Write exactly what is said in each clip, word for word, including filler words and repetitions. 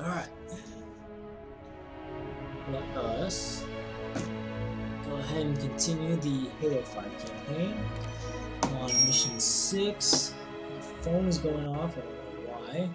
Alright. Let us go ahead and continue the Halo five campaign. On mission six. The phone is going off, I don't know why.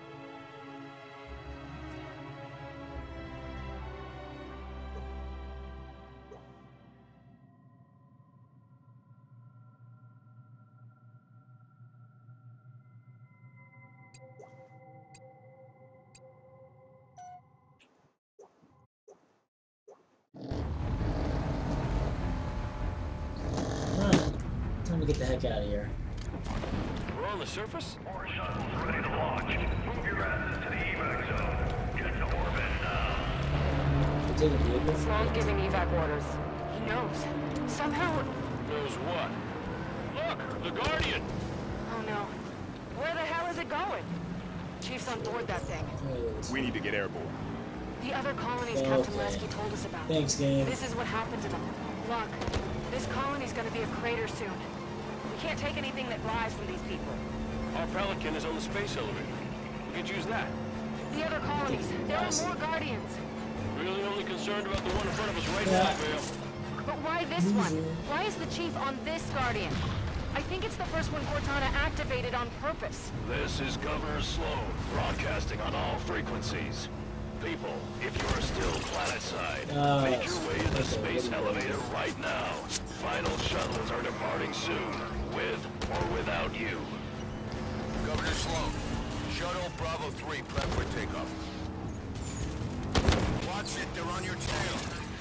Time to get the heck out of here. We're on the surface? More shuttles ready to launch. Move your asses to the evac zone. Get to orbit now. We'll take a vehicle. Sloan's giving evac orders. He knows. Somehow... Knows what? Look! The Guardian! Oh no. Where the hell is it going? Chief's on board that thing. We need to get airborne. The other colonies Okay. Captain Lasky told us about. Thanks, game. This is what happened to them. Look, this colony's gonna be a crater soon. We can't take anything that flies from these people. Our Pelican is on the space elevator. We could use that. The other colonies, there are more Guardians. Really only concerned about the one in front of us right Yeah. now, Vale. But why this one? Why is the Chief on this Guardian? I think it's the first one Cortana activated on purpose. This is Governor Sloan, broadcasting on all frequencies. People, if you are still planetside, Uh, make your way to the okay, space what do you elevator right now. Final shuttles are departing soon, with or without you. Governor Sloan, Shuttle Bravo three prep for takeoff. Watch it, they're on your tail.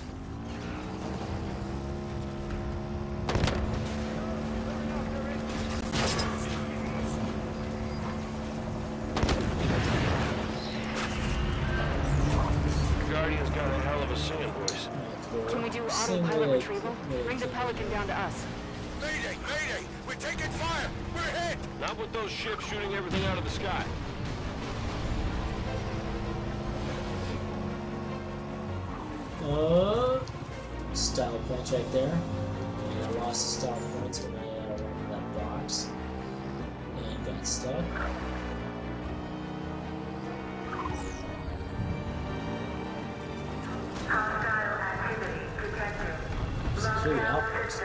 Guardian's got a hell of a singing voice. Can we do Sing autopilot it. retrieval? Bring the Pelican down to us. Mayday, mayday, we're taking fire, we're hit. Not with those ships shooting everything out of the sky. Uh, style points right there. And I lost the style points when I uh, went that box. And got stuck. Security outpost.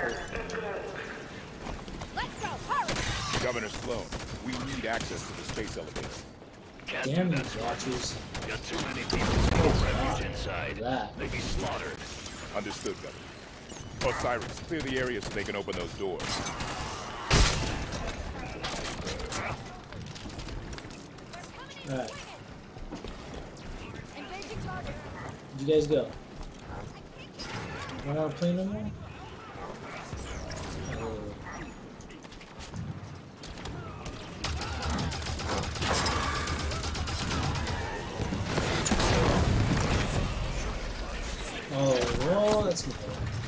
Let's go, hurry! Governor Sloan, we need access to the space elevator. Can't Damn do these that. watchers. Got too many people seeking refuge inside. That. They'd be slaughtered. Understood, Governor. Osiris, clear the area so they can open those doors. Alright. Engaging target. Where'd you guys go? Not on a plane no more? Oh. Oh, whoa, that's good.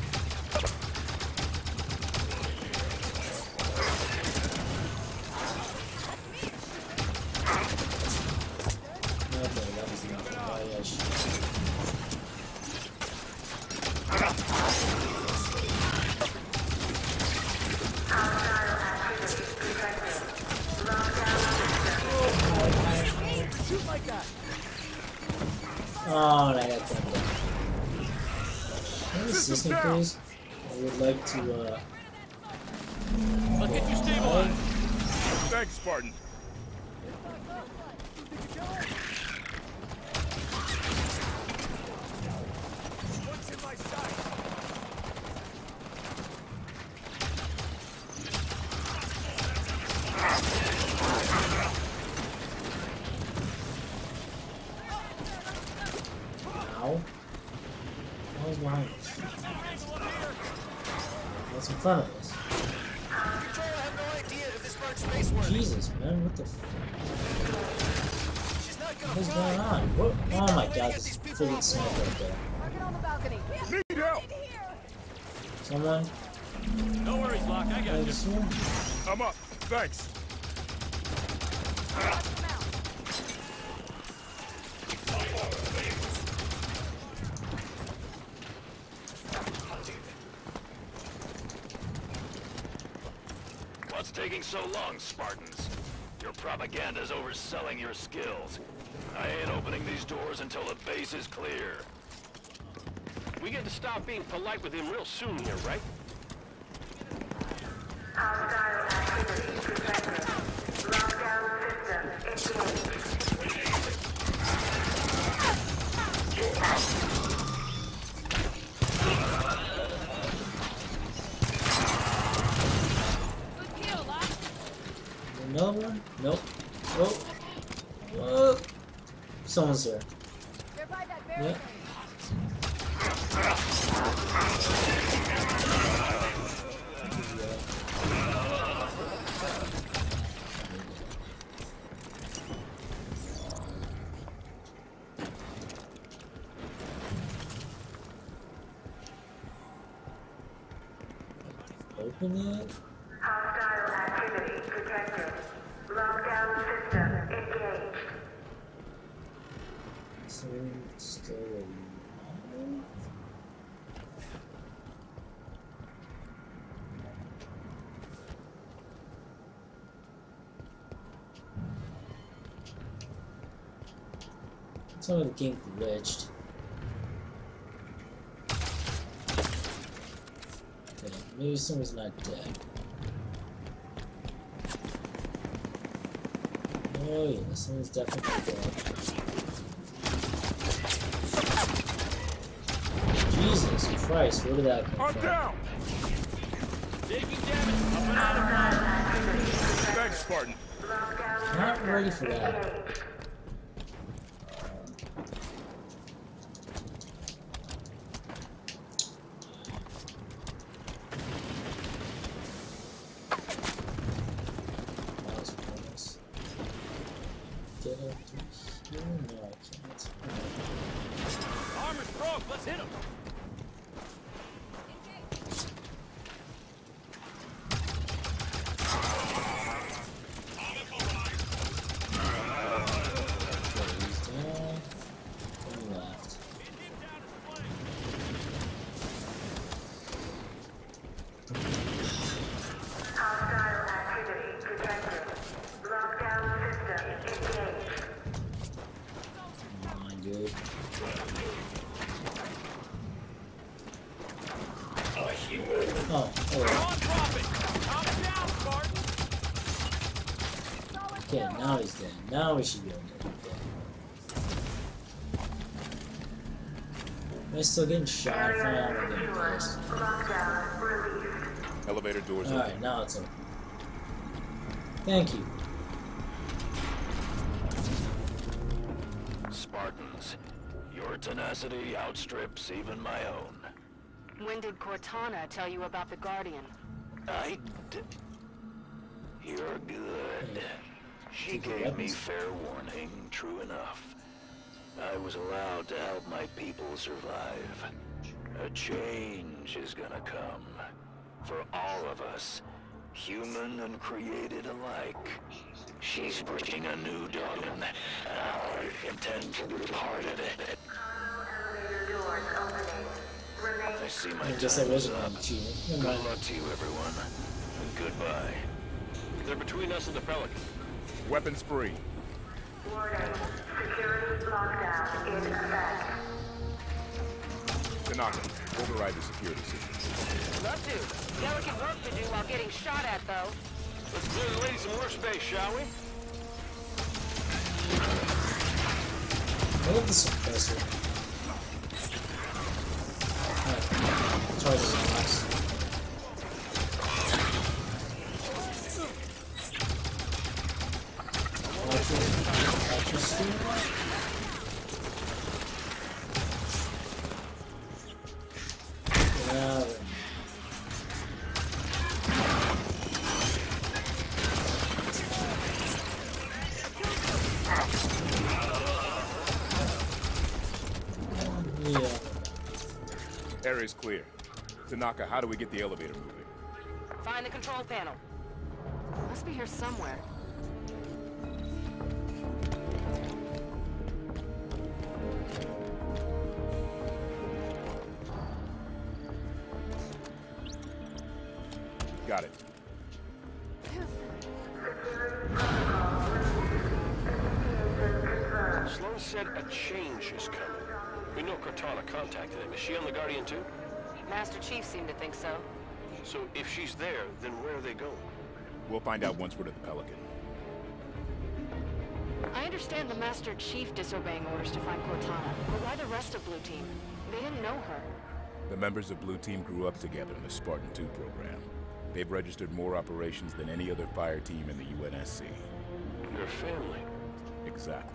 Okay, that was nothing. Oh, yeah, shit. Oh, I got that done. Can you assist me, please? I would like to, uh... I'll get you stabilized. Thanks, Spartan. What's in my sight? Ow. What was behind us? What's in front of us? Control, I have no idea if this bird's space worthy. Jesus, man, what the f... She's not gonna What is fly. going on? What? Oh my god, this friggin' sniper right there. Target on the balcony. Need help! Someone? No worries, Locke. I got you. Guys here? I'm up. Thanks. What's taking so long, Spartans? Your propaganda's overselling your skills. I ain't opening these doors until the base is clear. We get to stop being polite with him real soon here, right? Hostile activity detected. Lockdown system engaged. Good kill, lad. Another one? Nope. Whoa. Whoa. Someone's there. They're by that barricade. Yep. Open it. Hostile activity detected. Lockdown system engaged. Someone still alive? Some of the game glitched. Okay, maybe someone's not dead. Oh yeah, someone's definitely dead. Jesus Christ, where did that come I'm from? down! Taking damage. Up and out of Thanks, Spartan. Not ready for that. Get up through here? No, I can't. Armor's broke. Let's hit him. Okay, he's down. He left. Hostile activity detected. Lockdown system engaged. Come on, dude. Oh, hello. On profit. Calm down, Spartan. Okay, now he's dead. Now we should be able to get him dead. Am I still getting shot? I found out I'm getting close. Lockdown released. Elevator doors open. Alright, now it's open. Thank you. Spartans, your tenacity outstrips even my own. When did Cortana tell you about the Guardian? I d- You're good. She Take the gave me weapons. fair warning, true enough. I was allowed to help my people survive. A change is gonna come. For all of us, human and created alike. She's bringing a new dawn, and I intend to be part of it. Elevator doors opening. Remain I see my I guess I time is wasn't up. on cheating. Never Good mind. luck to you, everyone. And goodbye. They're between us and the Pelican. Weapons free. warning. Security lockdown in effect. Tanaka, override the security system. Love to. Delicate work to do while getting shot at, though. Let's clear the lady some more space, shall we? I love the suppressor. Alright, try the box. Watch your, watch your steam. Yeah. Yeah. Area's clear. Tanaka, how do we get the elevator moving? Find the control panel. Must be here somewhere. Got it. Slow change is coming. We know Cortana contacted him. Is she on the Guardian too? Master Chief seemed to think so. So if she's there, then where are they going? We'll find out once we're at the Pelican. I understand the Master Chief disobeying orders to find Cortana, but why the rest of Blue Team? They didn't know her. The members of Blue Team grew up together in the Spartan two program. They've registered more operations than any other fire team in the U N S C. Your family. Exactly.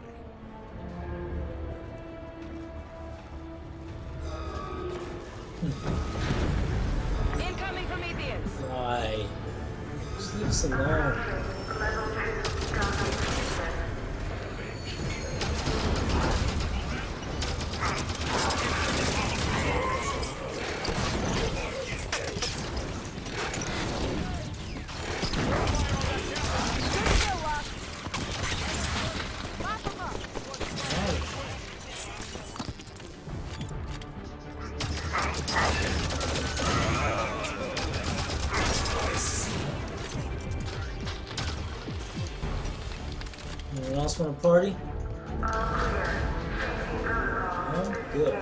Incoming Prometheans! Why? Just leave us alone. Anyone else want to party? Oh, good.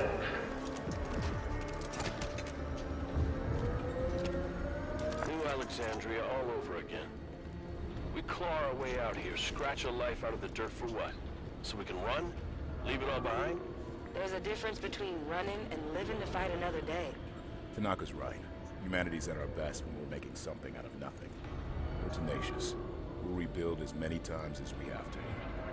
New Alexandria all over again. We claw our way out here, scratch a life out of the dirt for what? So we can run? Leave it all behind? There's a difference between running and living to fight another day. Tanaka's right. Humanity's at our best when we're making something out of nothing. We're tenacious. We'll rebuild as many times as we have to.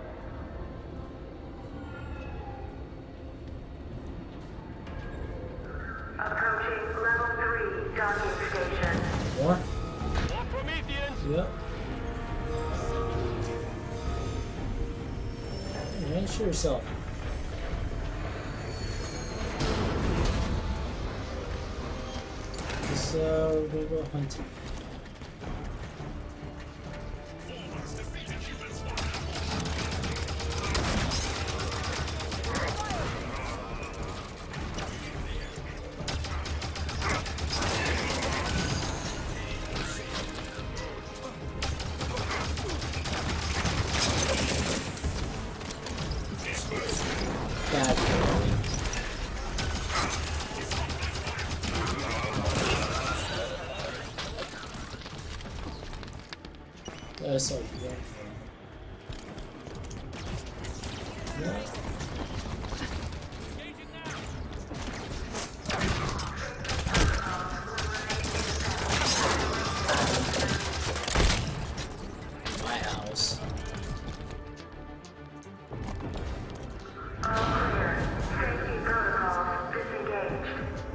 Approaching level three docking station. More? More Prometheans! Yep. Hey, man, show yourself. So, we're gonna go hunting. Bad. That's all you're going for. Yeah. My house. Safety protocols disengaged.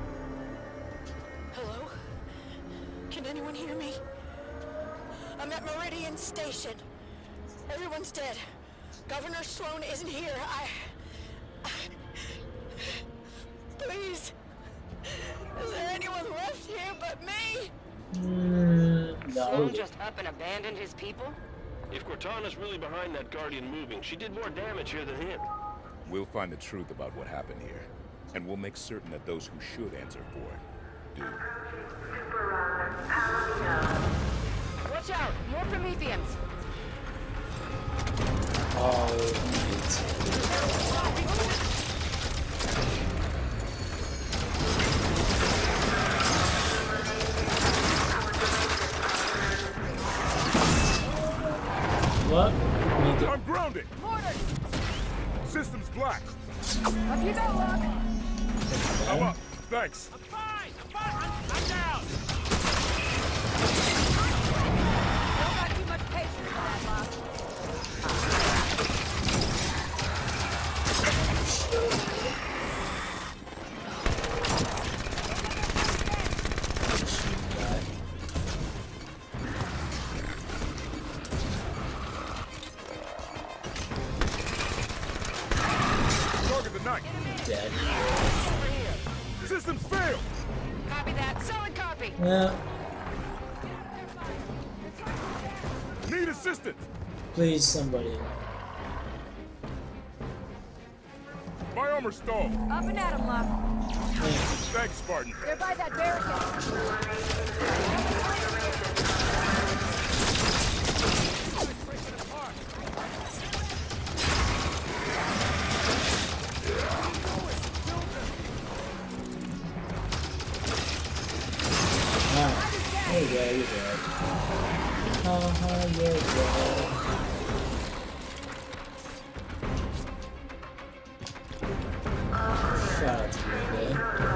Hello? Can anyone hear me? I'm at Meridian Station. Everyone's dead. Governor Sloan isn't here. I... I... Please. Is there anyone left here but me? Mm, no. Sloan just up and abandoned his people? If Cortana's really behind that Guardian moving, she did more damage here than him. We'll find the truth about what happened here, and we'll make certain that those who should answer for it do. Super Run, Palomino. Watch out! More Prometheans! What? Make it. I'm grounded! Mortars! System's black! Up you go, Luck! I'm up. Thanks. I'm fine! I'm fine! I'm, I'm down! Don't got too much patience for that, Luck. Target the knife. Dead. Systems failed! Copy that. Solid copy! Yeah. Need assistance! Please, somebody. My armor stalled. Up and at 'em, Luck. Yeah. Thanks, Spartan. They're by that barricade. you're dead. Haha, you're dead. Shout out to you,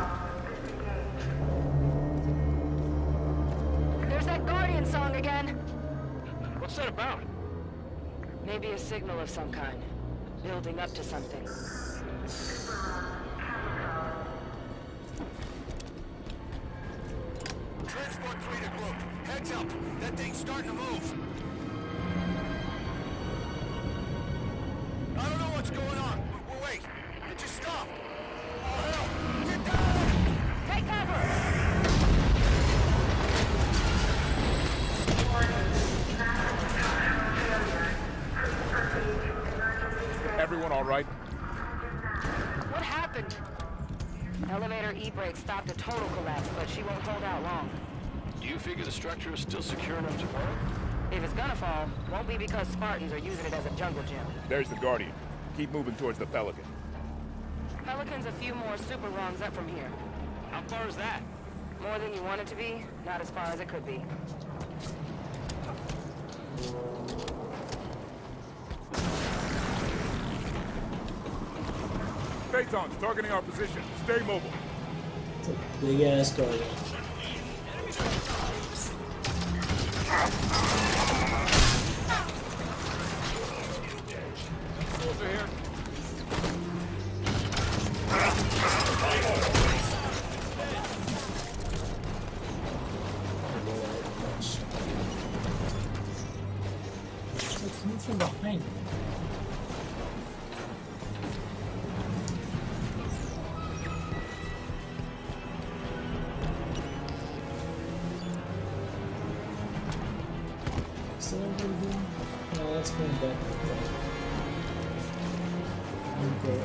okay? There's that Guardian song again. What's that about? Maybe a signal of some kind. Building up to something. Transport three to group. Heads up. That thing's starting to move. I don't know what's going on. W wait. It just stopped. Oh, hell. Get down! Take cover! Everyone all right? What happened? Elevator E-brake stopped a total collapse, but she won't hold out long. Do you figure the structure is still secure enough to fall? If it's gonna fall, won't be because Spartans are using it as a jungle gym. There's the Guardian. Keep moving towards the Pelican. Pelican's a few more super rungs up from here. How far is that? More than you want it to be, not as far as it could be. Phaeton's targeting our position. Stay mobile. It's a big ass Guardian. Over here. It's like coming from behind me. Still over here? No, that's going back. Okay.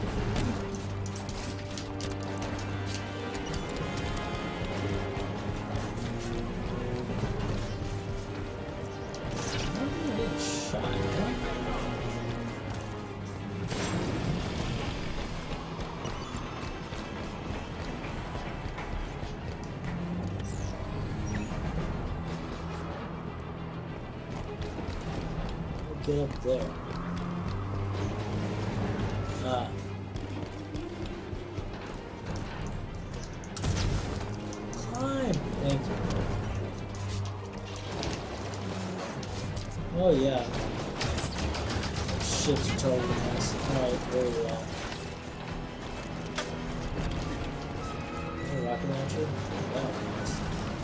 I'm gonna get shot, huh? Get up there. Ah. Climb! Thank you. Oh yeah. Shit's totally nice. Alright, very well. A rocket launcher? Wow, nice.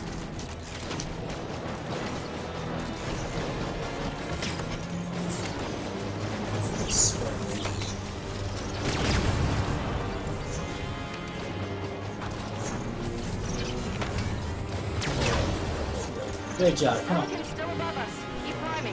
Great job, come on. Pelican's still above us. Keep climbing.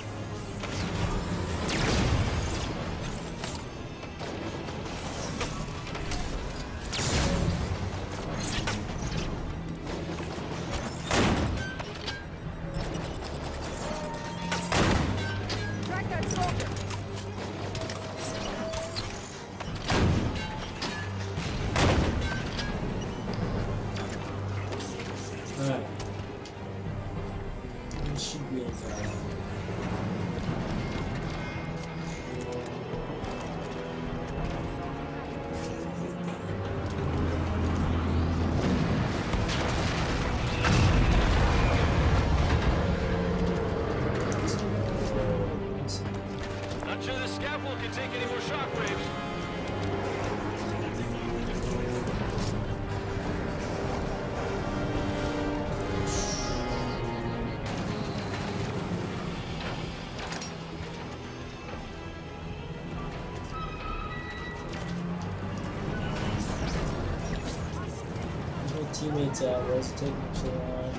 Track that soldier. Alright. It should be in there. Not sure this scaffold can take any more shockwaves. My teammates out, why is it taking so long?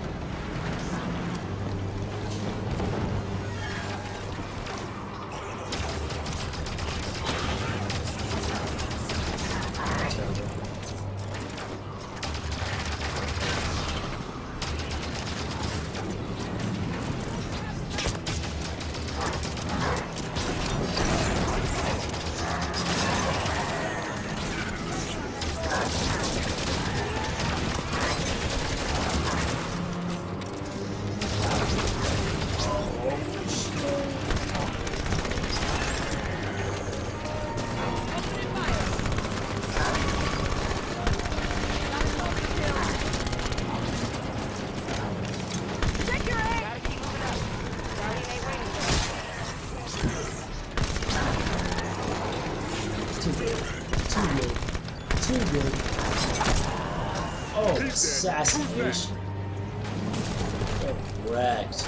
too good. Oh, assassination. Get wrecked.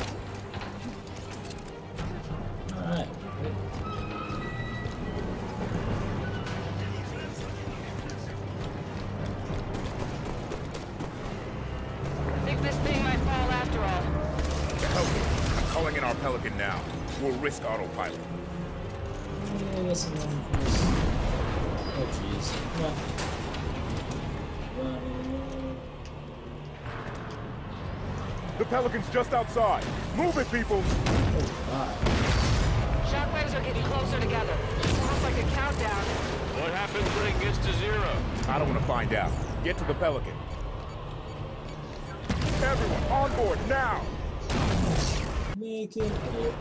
Alright. I think this thing might fall after all. Okay, I'm calling in our Pelican now. We'll risk autopilot. Yeah, I guess I'm running for this. Oh, jeez. Well. The Pelican's just outside. Move it, people! Oh, God. Shockwaves are getting closer together. Almost like a countdown. What happens when it gets to zero? I don't want to find out. Get to the Pelican. Everyone, on board, now! Make it.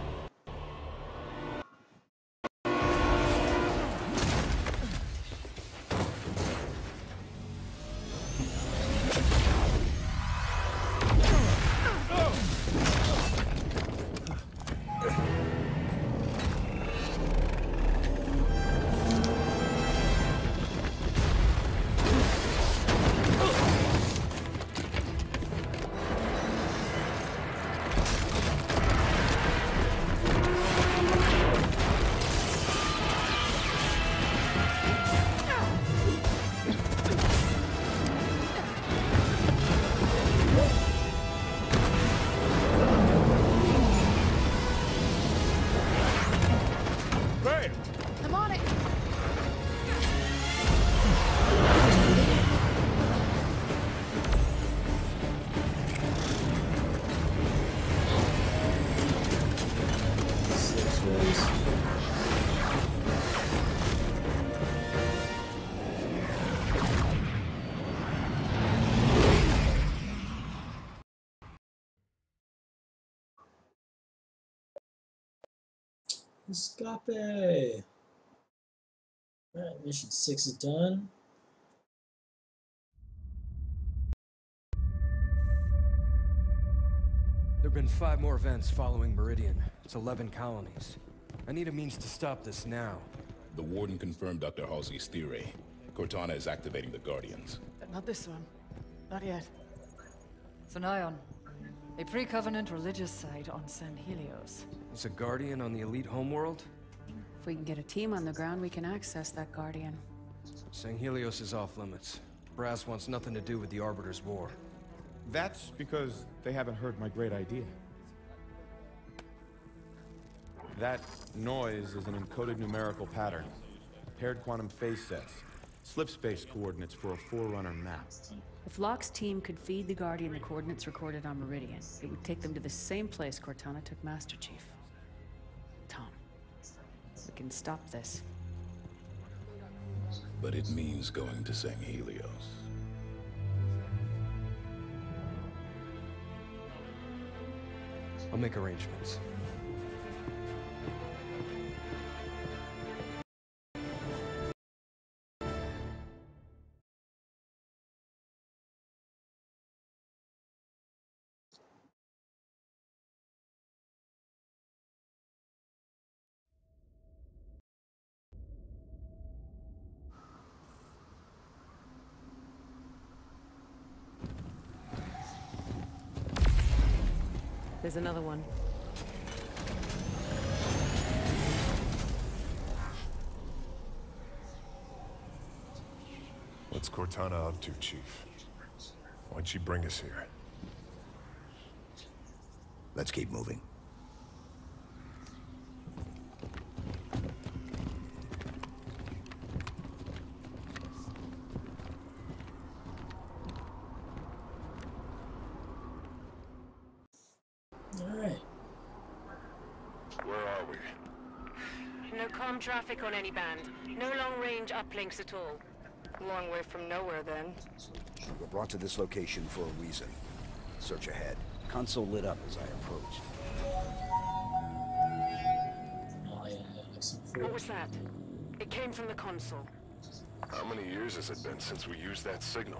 I'm on it. Six ways. Escape. Alright, mission six is done. There have been five more events following Meridian. It's eleven colonies. I need a means to stop this now. The Warden confirmed Doctor Halsey's theory. Cortana is activating the Guardians. But not this one. Not yet. Sanion. A pre-Covenant religious site on San Helios. It's a Guardian on the elite homeworld? If we can get a team on the ground, we can access that Guardian. San Helios is off limits. Brass wants nothing to do with the Arbiter's war. That's because they haven't heard my great idea. That noise is an encoded numerical pattern. Paired quantum phase sets. Slip space coordinates for a Forerunner map. If Locke's team could feed the Guardian the coordinates recorded on Meridian, it would take them to the same place Cortana took Master Chief. Tom, we can stop this. But it means going to San Helios. I'll make arrangements. There's another one. What's Cortana up to, Chief? Why'd she bring us here? Let's keep moving. Alright. Where are we? No comm traffic on any band. No long-range uplinks at all. Long way from nowhere, then. We're brought to this location for a reason. Search ahead. Console lit up as I approached. Oh, yeah, yeah, like some What food. was that? It came from the console. How many years has it been since we used that signal?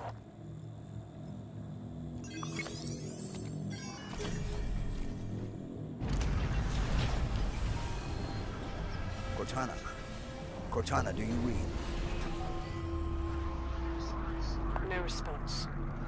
Cortana. Cortana, do you read? No response.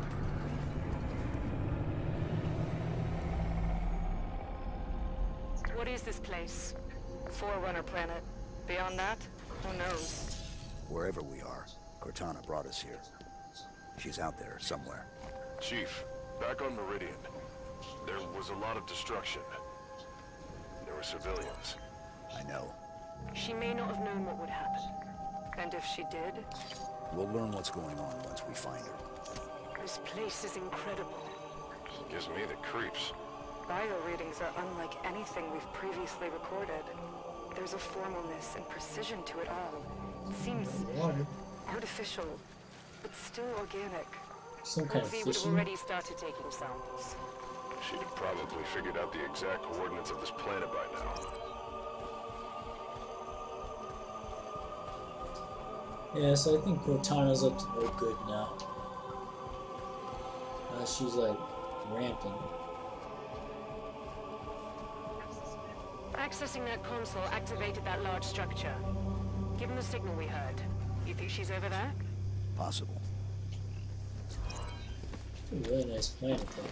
What is this place? Forerunner planet. Beyond that, who knows? Wherever we are, Cortana brought us here. She's out there somewhere. Chief, back on Meridian, there was a lot of destruction. There were civilians. I know. She may not have known what would happen. And if she did? We'll learn what's going on once we find her. This place is incredible. Gives me the creeps. Bio readings are unlike anything we've previously recorded. There's a formalness and precision to it all. It seems artificial, but still organic. Some kind of Lindsay would have fishing? already started taking samples. She'd have probably figured out the exact coordinates of this planet by now. Yeah, so I think Cortana's up to no good now. Uh, she's like rampant. Accessing that console activated that large structure. Given the signal we heard, you think she's over there? Possible. It's a really nice planet though.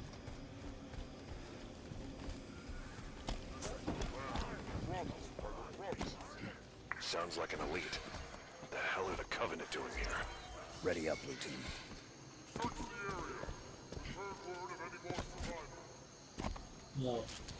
Sounds like an elite. What the hell are the Covenant doing here? Ready up, Blue Team. No.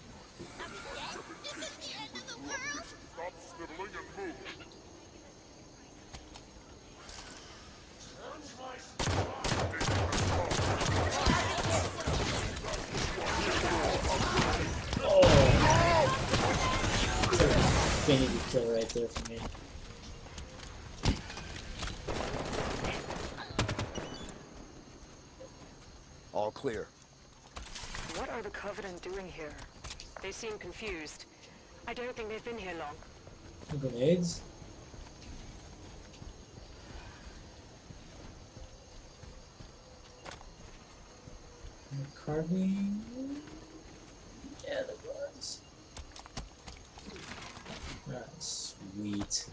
Infinity kill right there for me. All clear. What are the Covenant doing here? They seem confused. I don't think they've been here long. Grenades? Carbine? Yeah, there was. That's sweet.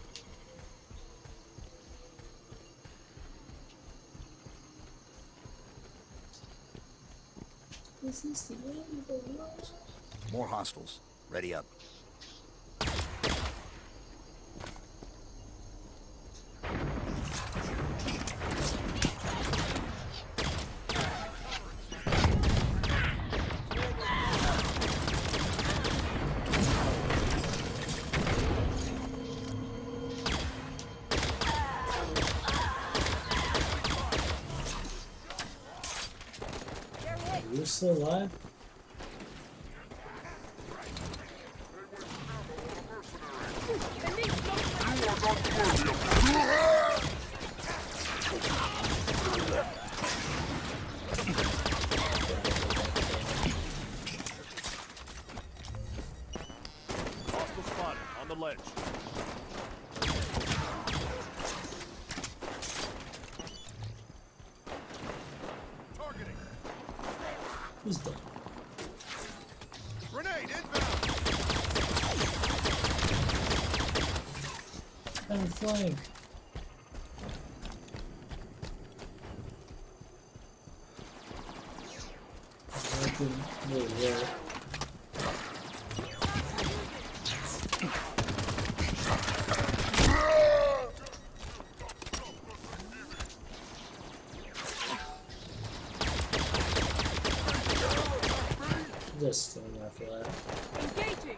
Is this the end of the world? More hostiles. Ready up. You're still alive? Hostile spotted on the ledge. Targeting. Who's dead? Grenade inbound. I'm flank. Nothing really there. Just staying after that. Engaging.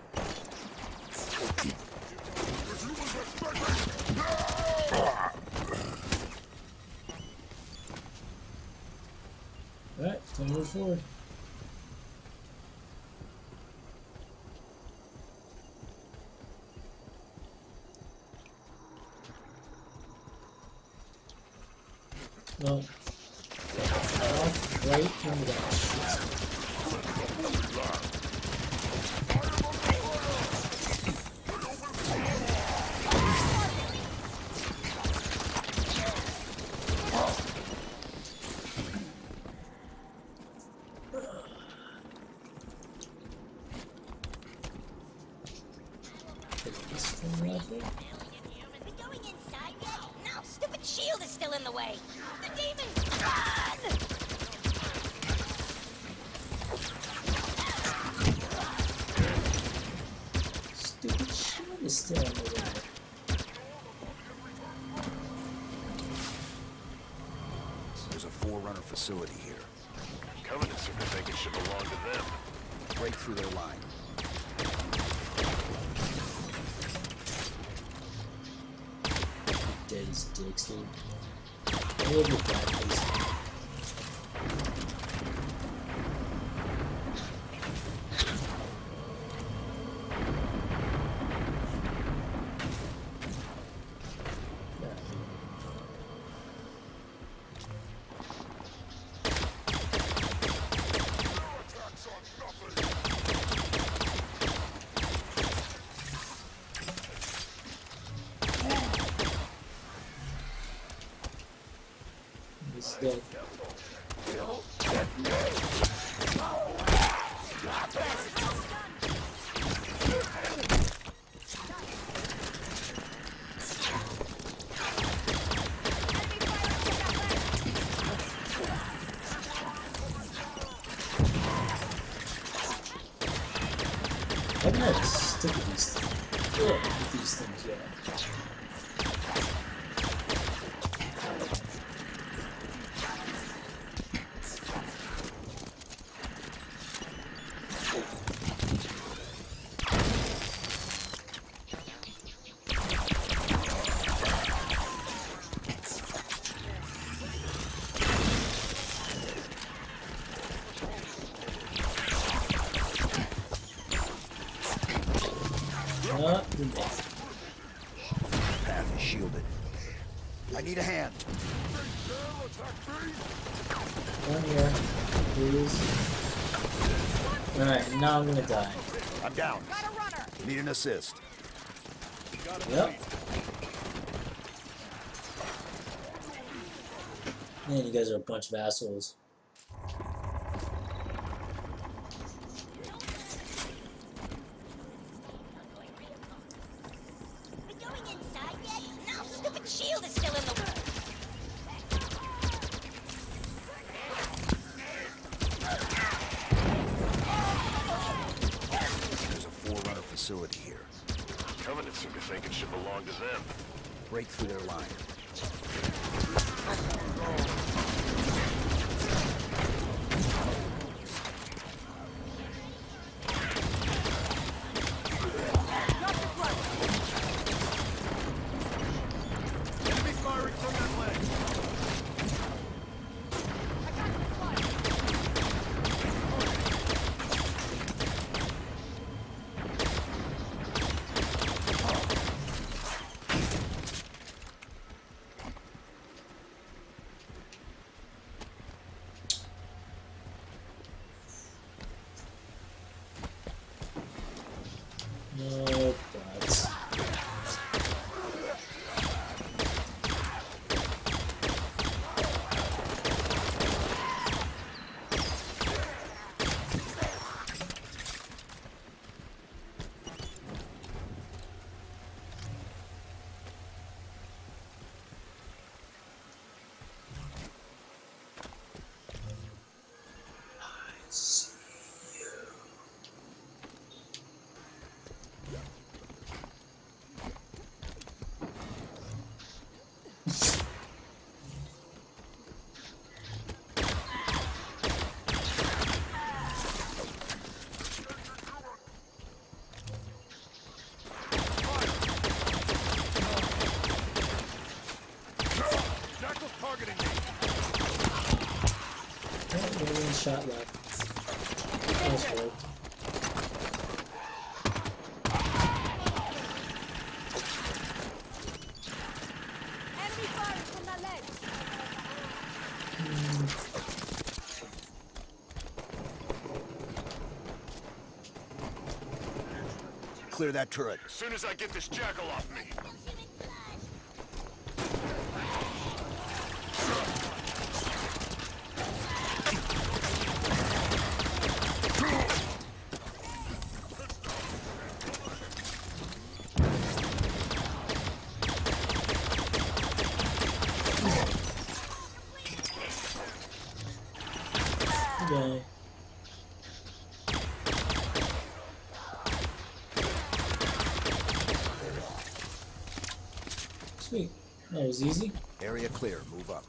Alright, time to move forward. No. Off right into that shit. We going inside yet? No, stupid shield is still in the way. me! The demons! Run! Stupid shit is still in the way. There's a Forerunner facility here. Covenant seem to think it should belong to them. Break through their line. Dead as dicks, dude. All over that place. Dead. I don't know how to stick with these things. Yeah, with these things, yeah. Path is shielded. I need a hand. One here, please. Alright, now I'm gonna die. I'm down. Need an assist. Yep. Man, you guys are a bunch of assholes. Shield is still in the way. There's a Forerunner facility here. Covenant seem to think it should belong to them. Break through their line. No, but... Shot left. Almost worked. Enemy fire from that ledge. Clear that turret. As soon as I get this jackal off me. Okay. Sweet. That was easy. Area clear. Move up.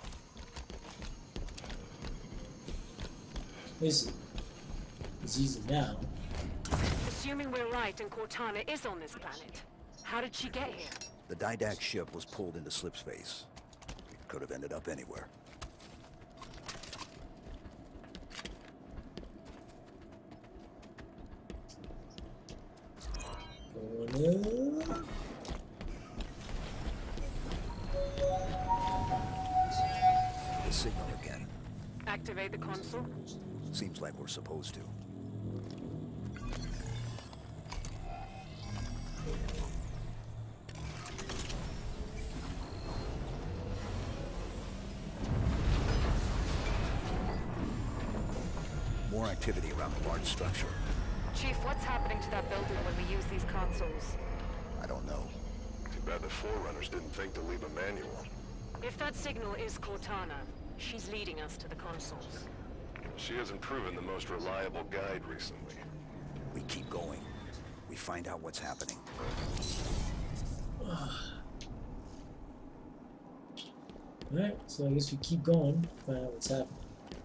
This is easy now. Assuming we're right and Cortana is on this planet, how did she get here? The Didac ship was pulled into slipspace. It could have ended up anywhere. Going up. The signal again. Activate the console? Seems like we're supposed to. More activity around the large structure. Chief, what's happening to that building when we use these consoles? I don't know. Too bad the Forerunners didn't think to leave a manual. If that signal is Cortana, she's leading us to the consoles. She hasn't proven the most reliable guide recently. We keep going. We find out what's happening. Alright, so I guess we keep going, find out what's happening.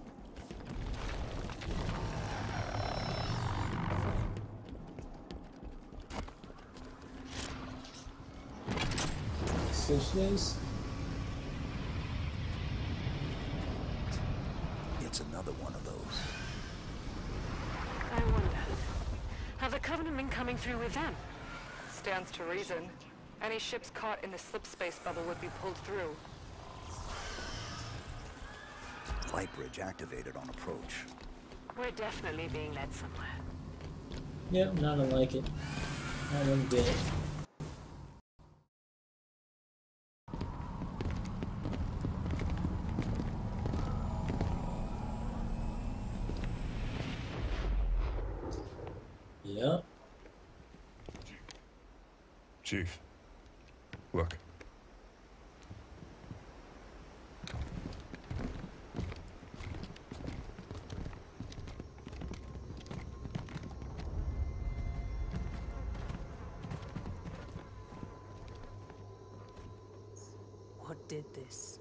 Switch this. It's another one of those. I wonder, have the Covenant been coming through with them? Stands to reason. Any ships caught in the slipspace bubble would be pulled through. Light bridge activated on approach. We're definitely being led somewhere. Yep, not gonna like it. Not one bit. Yep. Chief, look. What did this?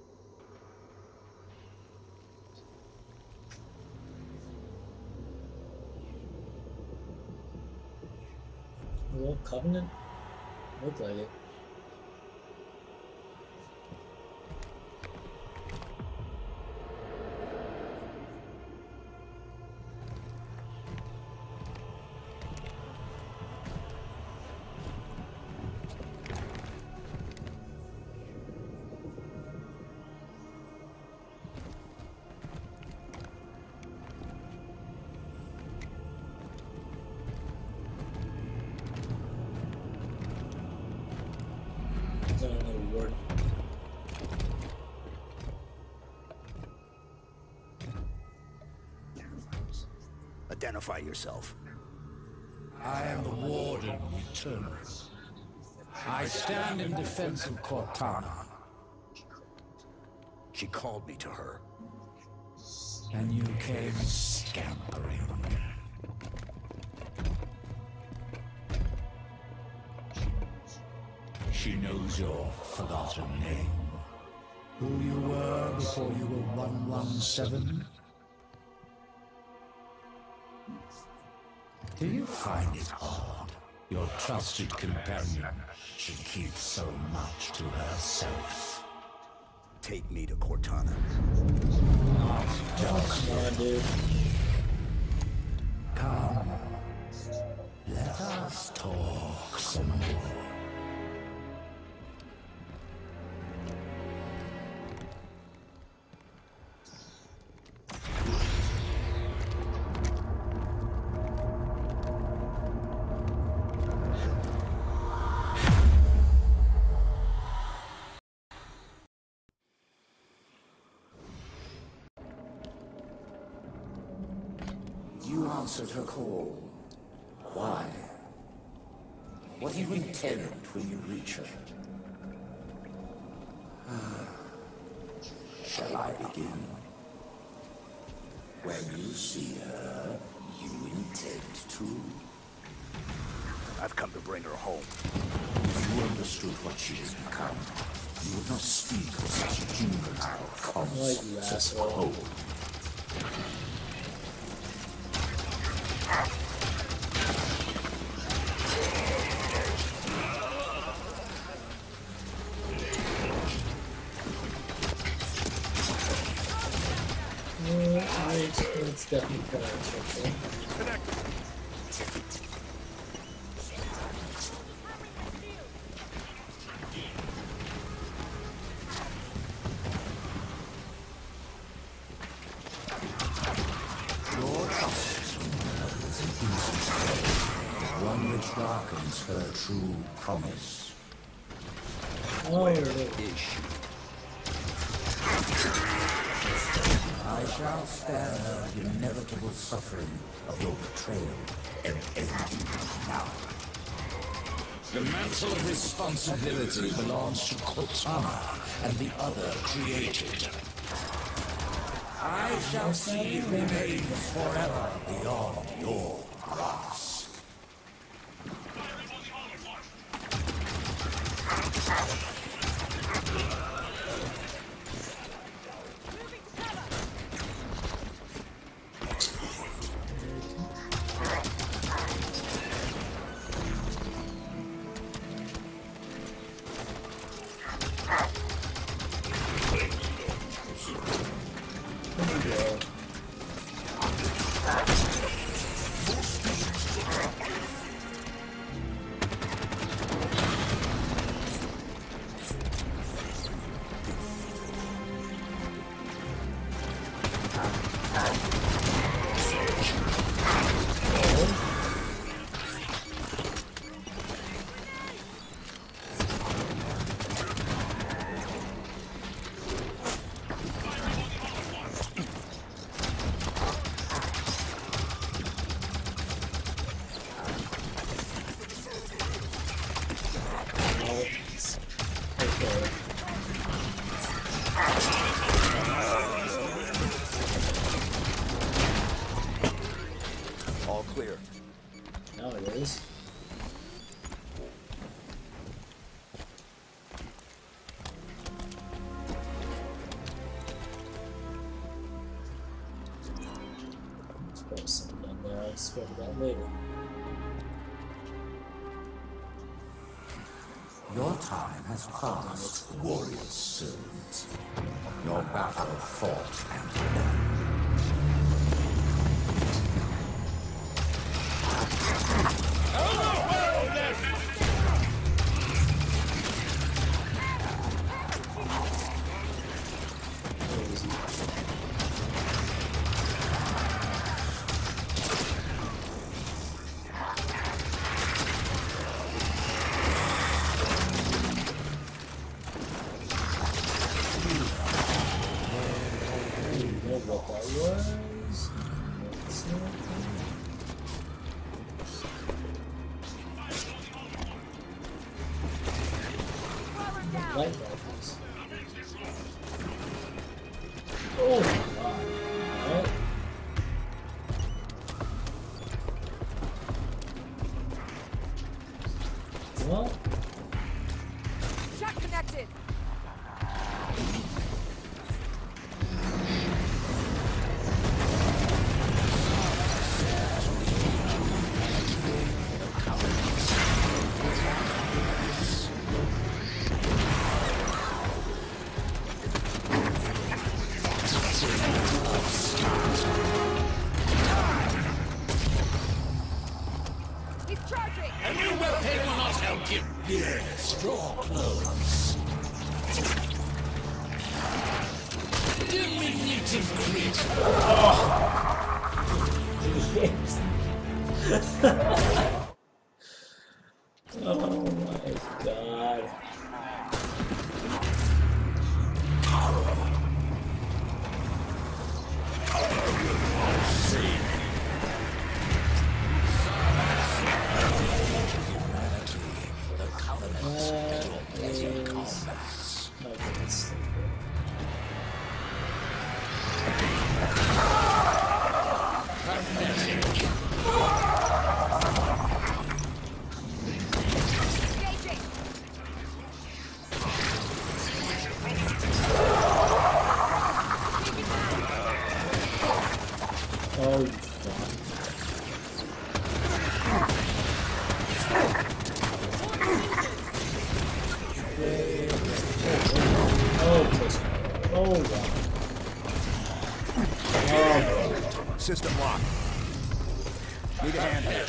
Well, Covenant? Look like it. Identify yourself. I am the Warden Eternus. I stand in defense of Cortana. She called me to her. And you came scampering. She knows your forgotten name. Who you were before you were one one seven. Do you find it odd your trusted companion should keep so much to herself? Take me to Cortana. Not just yet. Dude. Come. Let us talk some more. You answered her call. Why? What do you intend when you reach her? Shall I begin? When you see her, you intend to. I've come to bring her home. If you understood what she has become, you would not speak of such juvenile concepts as cold. It's definitely kind of interesting. Your trust in her is an insult, one which darkens her true promise. Oh, Where is she? I shall spare her the inevitable suffering of your betrayal and end you now. The mantle of responsibility belongs to Cortana and the other created. I shall see it remains forever beyond your grasp. All clear. Now it is. Let's put something down there. I'll spare that later. Your time has passed, warrior servant. Your battle fought and won. Light rifles. Oh my god. Alright. Well. Shot connected. He's charging. A new weapon will not help you. Yes, draw close. Diminutive creature. Oh my god. Oh, you fuck. Oh, please. Oh, wow. Oh, system lock. Need a hand here.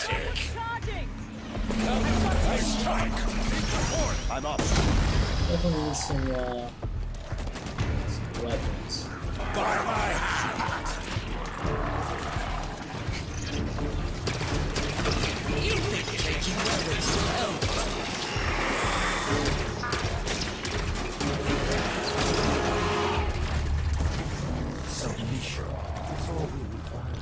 Nice strike. I'm up. definitely need some, uh, some weapons. By my hand. You think taking weapons will help? Submission. That's all we require.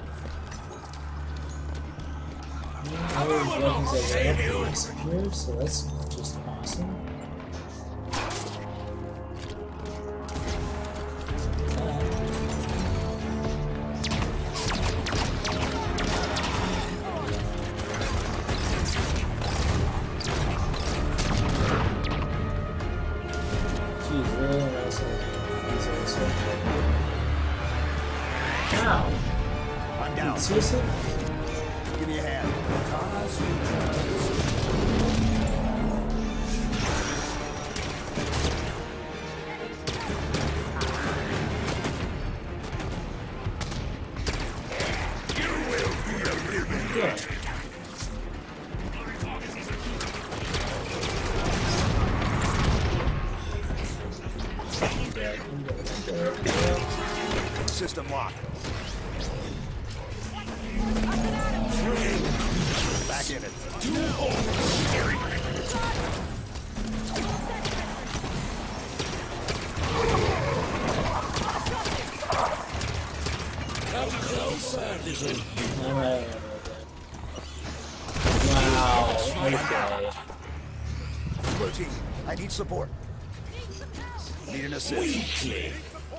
All those weapons that we have disappeared, so that's just awesome. Jeez, really? And also, these also. Ow! I'm down. Seriously? Give me a hand. Yeah. System lock. Back in it. Alright. Wow. Okay. Blue team, I need support. Need an assist. Weakly.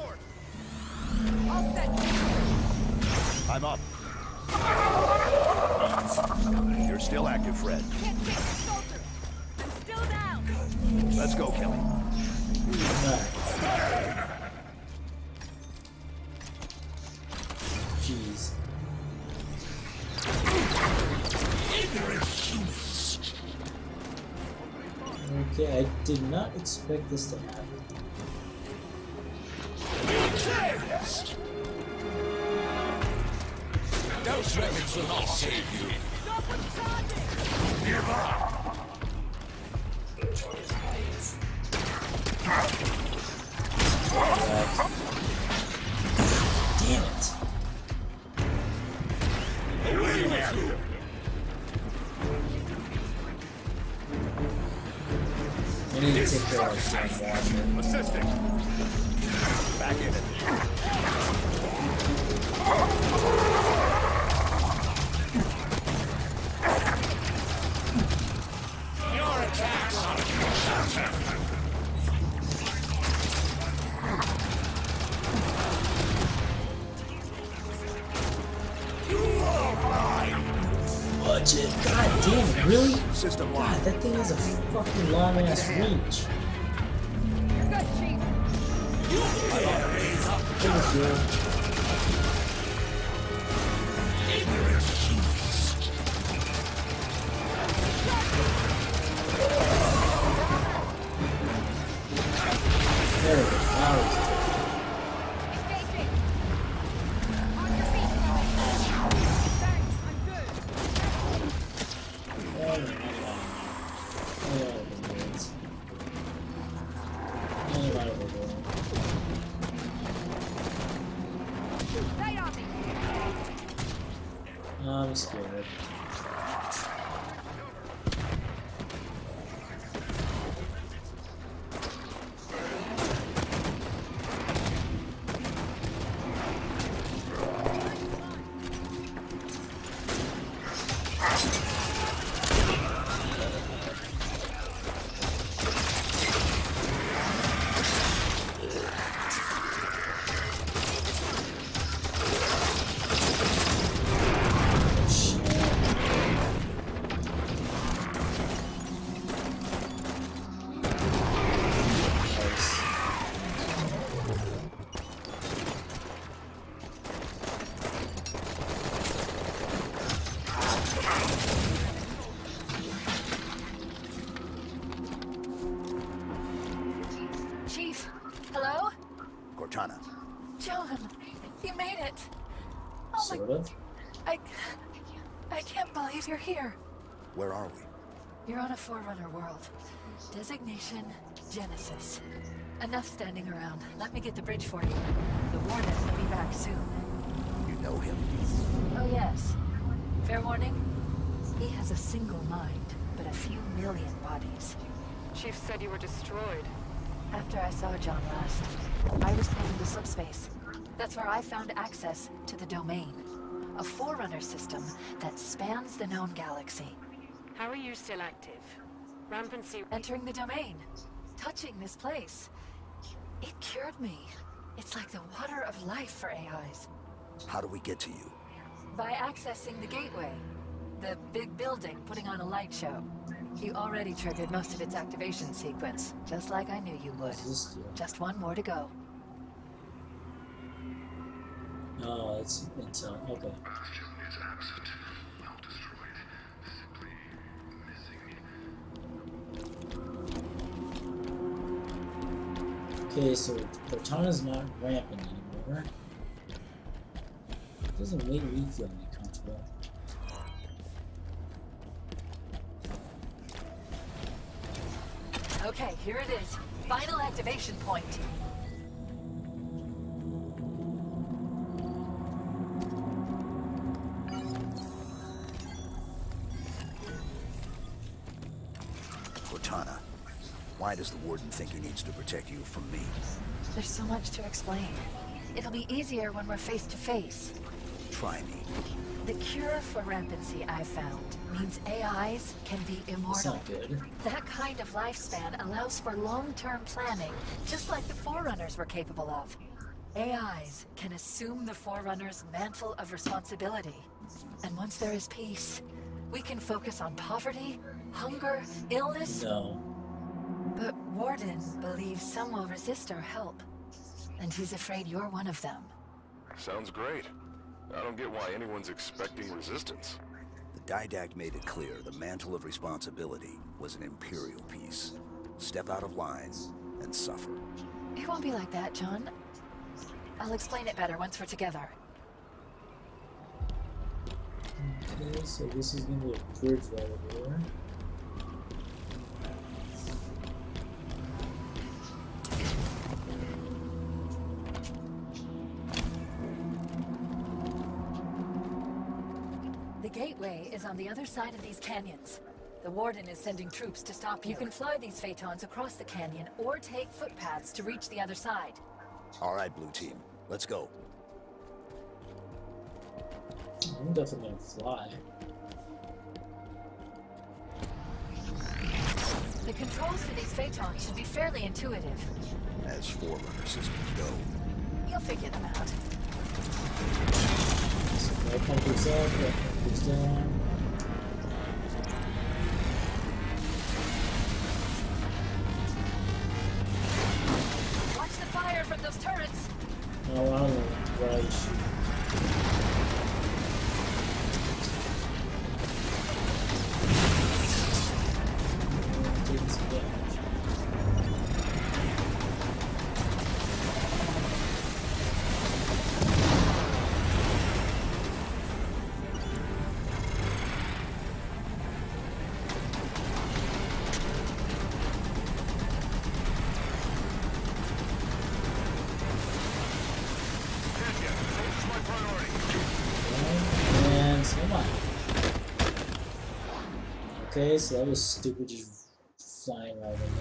I'm up. You're still active, Fred. I'm still down. Let's go, Kelly. Jeez. Okay, I did not expect this to happen. Those weapons will not save you. Damn it! Away with you. I need to take care of this damn water. Assisting. Back in it. Your attacks are counter. You are mine. Watch it! God damn it, really? System lock. God, that thing has a fucking long ass reach. You're good, Chief. You can't raise up. Thank you. Ignorant chiefs. There we go. Now it's Engaging. On your feet. Thanks, I'm good. Oh, no, no, no. Oh, the birds. Oh, right over there. Stay on me. I'm scared. Shit. John, you made it. Oh sort my... of. I... I can't believe you're here. Where are we? You're on a Forerunner world. Designation, Genesis. Enough standing around. Let me get the bridge for you. The Warden will be back soon. You know him? Oh yes. Fair warning, he has a single mind, but a few million bodies. Chief said you were destroyed. After I saw John last, I was pulled into subspace. That's where I found access to the Domain. A Forerunner system that spans the known galaxy. How are you still active? Rampancy... Entering the Domain. Touching this place. It cured me. It's like the water of life for A Is. How do we get to you? By accessing the gateway. The big building putting on a light show. You already triggered most of its activation sequence, just like I knew you would. Just one more to go. Oh, it's it's uh, okay. Okay, so Cortana's not ramping anymore. It doesn't make me feel uncomfortable. Okay, here it is. Final activation point. Cortana, why does the Warden think he needs to protect you from me? There's so much to explain. It'll be easier when we're face to face. Try me. The cure for rampancy I've found means A Is can be immortal. That's not good. That kind of lifespan allows for long-term planning, just like the Forerunners were capable of. A Is can assume the Forerunner's mantle of responsibility. And once there is peace, we can focus on poverty, hunger, illness. No. But Warden believes some will resist our help. And he's afraid you're one of them. Sounds great. I don't get why anyone's expecting resistance. The Didact made it clear the mantle of responsibility was an Imperial piece. Step out of line and suffer. It won't be like that, John. I'll explain it better once we're together. Okay, so this is gonna be a bridge right over here. The gateway is on the other side of these canyons. The Warden is sending troops to stop you. You can fly these phaetons across the canyon or take footpaths to reach the other side. All right, Blue Team. Let's go. I'm definitely gonna fly. The controls for these phaetons should be fairly intuitive. As Forerunner systems go. You'll figure them out. So right pump goes up, right pump goes down. Watch the fire from those turrets! No, I don't know where I shoot. Taking some damage. Okay, so that was stupid, just flying right in there.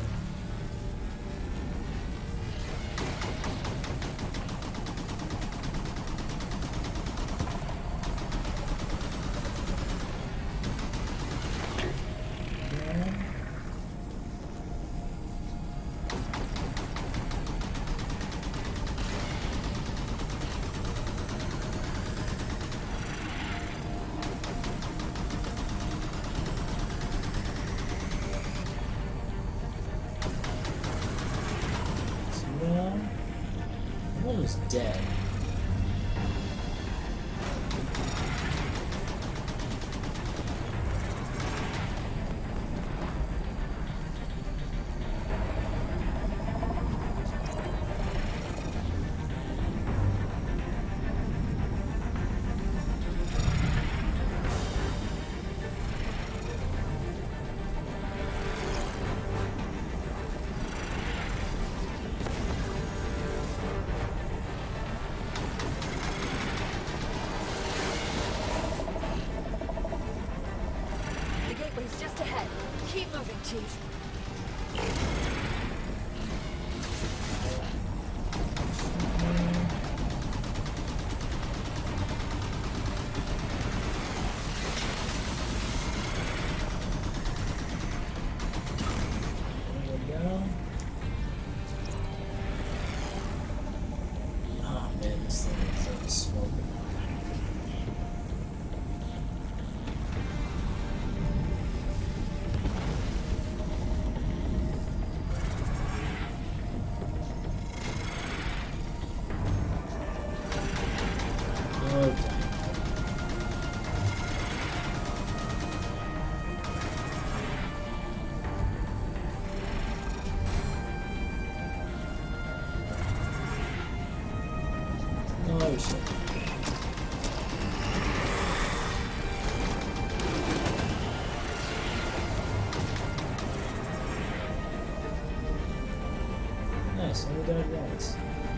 Dead. moving, Chief. Oh shit. Nice, only died once.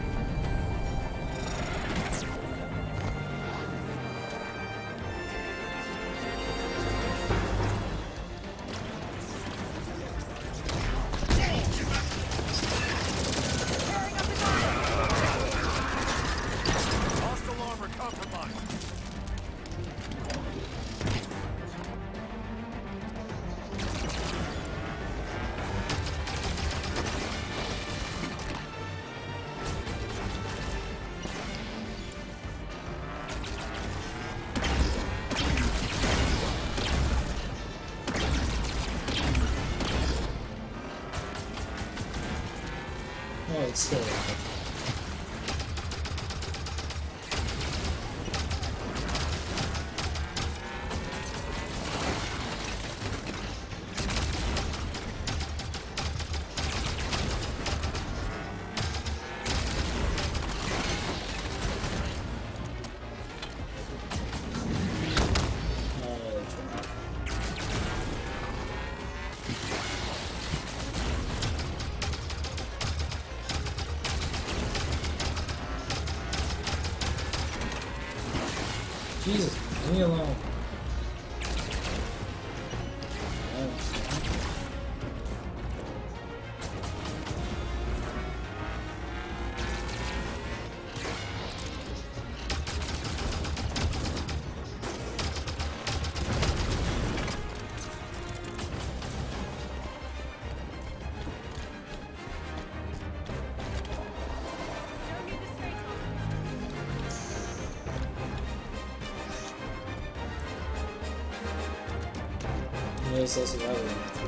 Oh, it's still alive. Jesus, leave me alone. Yes, that's what I would do.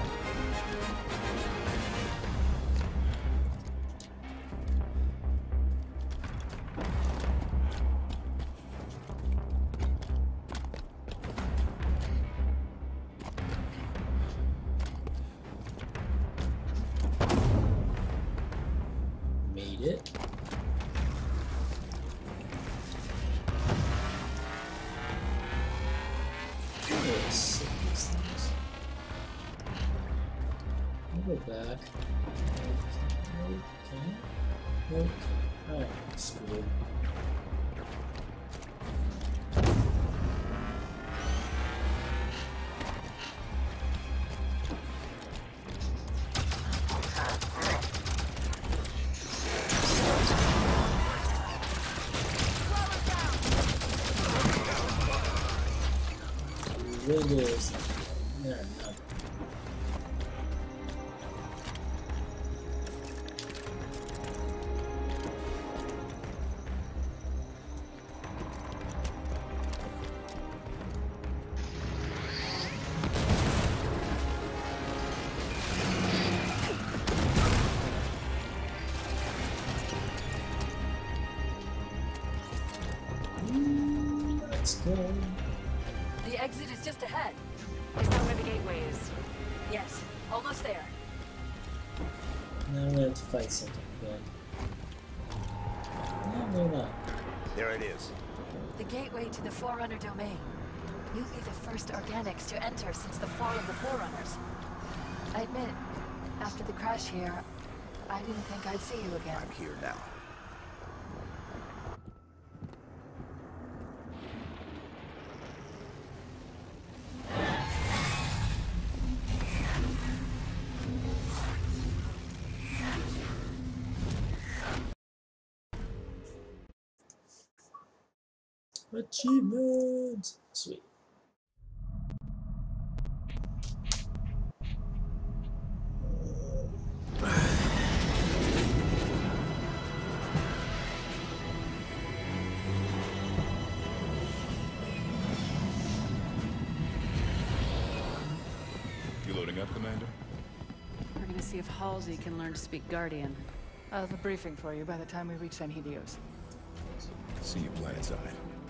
Made it. Yes. Go back. Okay. Okay. Alright, screw it. Really is. There, no. Let's go. The exit is just ahead. Is that where the gateway is? Yes, almost there. Now I'm gonna have to fight something again. No, no, not. There it is. The gateway to the Forerunner domain. You'll be the first organics to enter since the fall of the Forerunners. I admit, after the crash here, I didn't think I'd see you again. I'm here now. Achievement! Sweet. You loading up, Commander? We're gonna see if Halsey can learn to speak Guardian. I'll have a briefing for you by the time we reach San Helios. See you planetside.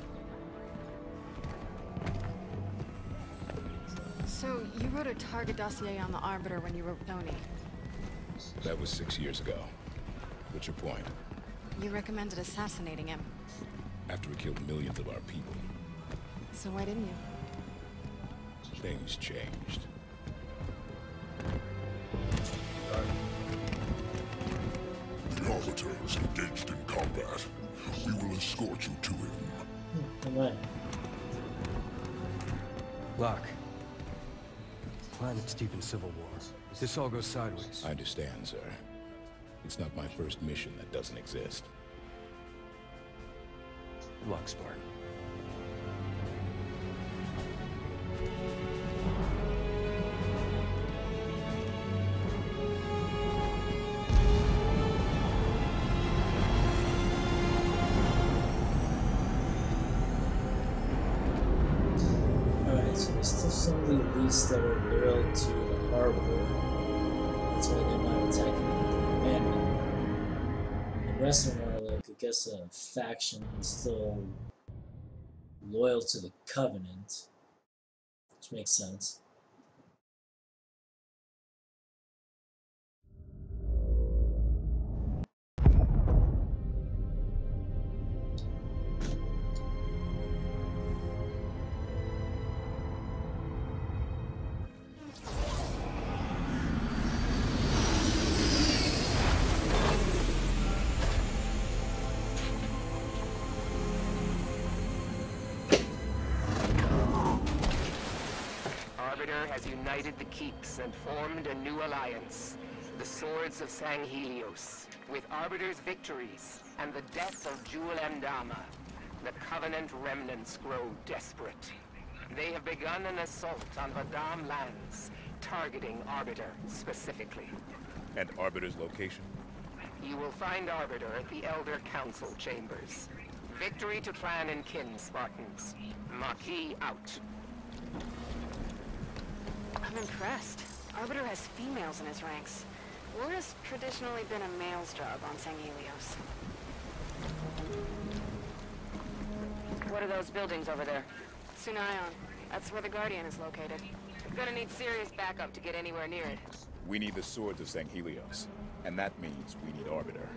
So, you wrote a target dossier on the Arbiter when you wrote Noni. That was six years ago. What's your point? You recommended assassinating him. After he killed millions of our people. So why didn't you? Things changed. The Arbiter is engaged in combat. We will escort you to him. Come on. Locke. Planet's deep in civil war. If this all goes sideways... I understand, sir. It's not my first mission that doesn't exist. Luck, Spartan. Alright, so there's still some of the elites that are loyal to the Arbiter. That's why they're not attacking the Commandment. The rest of them are, like, I guess, a faction still loyal to the Covenant. Which makes sense. Has united the Keeps and formed a new alliance, the Swords of San Helios. With Arbiter's victories and the death of Jul Mdama, the Covenant remnants grow desperate. They have begun an assault on Vadam lands, targeting Arbiter specifically. And Arbiter's location? You will find Arbiter at the Elder Council chambers. Victory to clan and kin, Spartans. Maquis out. I'm impressed. Arbiter has females in his ranks. War has traditionally been a male's job on San Helios. What are those buildings over there? Sunayon. That's where the Guardian is located. We're gonna need serious backup to get anywhere near it. We need the Swords of San Helios. And that means we need Arbiter.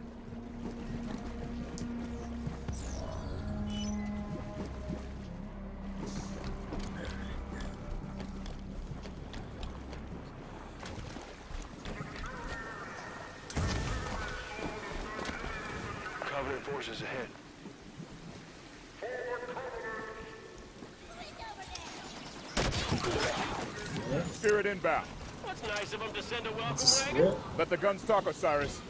Covenant forces ahead. Spirit inbound. That's nice of them to send a welcome wagon. Let the guns talk, Osiris.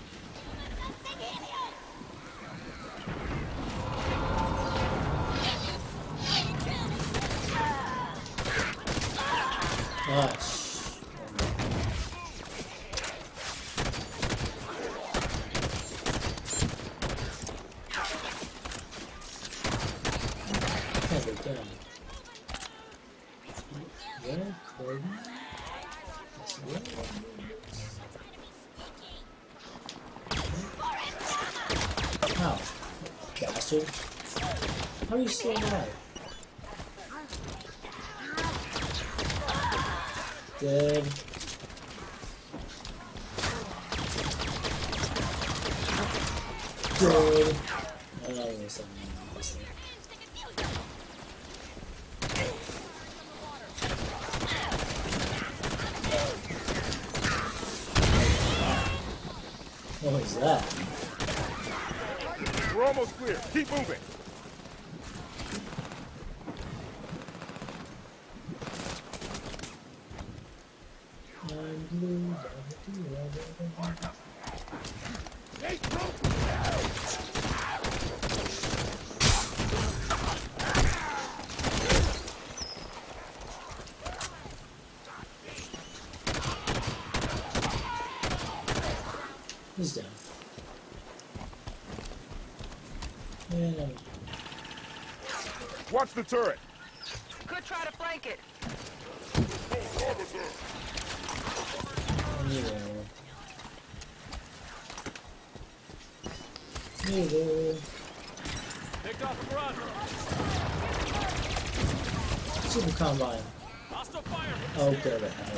Gosh. How? Bastard. How are you still alive? Dead. Dead. I don't know what's happening with this thing. What was that? We're almost clear. Keep moving. coming. Watch the turret. Could try to flank it. Neither. Neither. Picked off a run. Super combine. Hostile fire. Oh, good. I have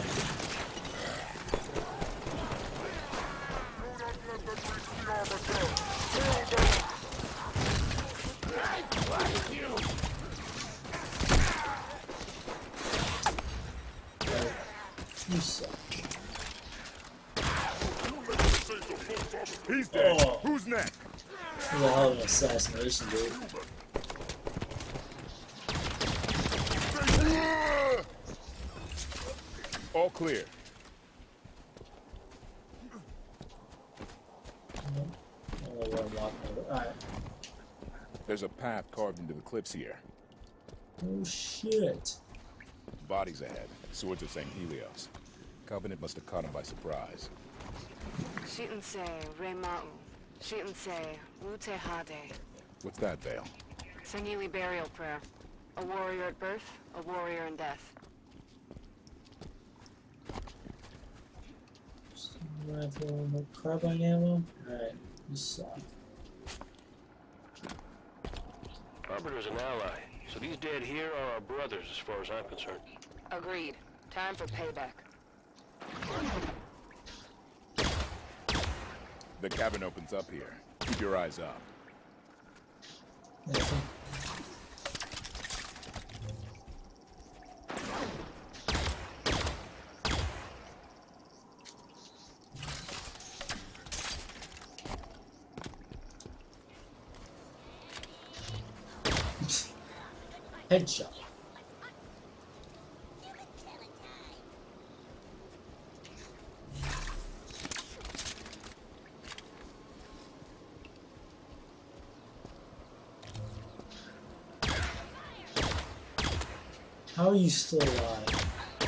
You suck. He's dead. Oh. Who's next? This is a hell of an assassination, dude. All clear. Alright. There's a path carved into the cliffs here. Oh shit. Bodies ahead. Swords of Saint Helios. Covenant must have caught him by surprise. Shi'unse, Rema'u. Shi'unse, Wute Hade. What's that, Vale? Sangili burial prayer. A warrior at birth, a warrior in death. Rifle, no carbine ammo. Alright, you suck. Arbiter's an ally, so these dead here are our brothers as far as I'm concerned. Agreed. Time for payback. The cabin opens up here. Keep your eyes up. Yeah. Headshot. How are you still alive?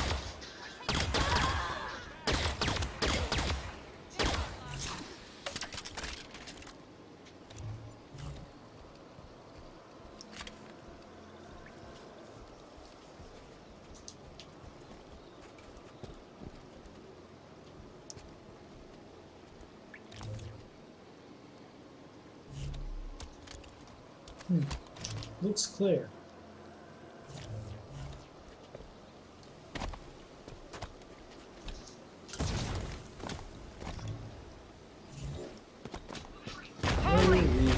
Hmm. Looks clear. Holy crap.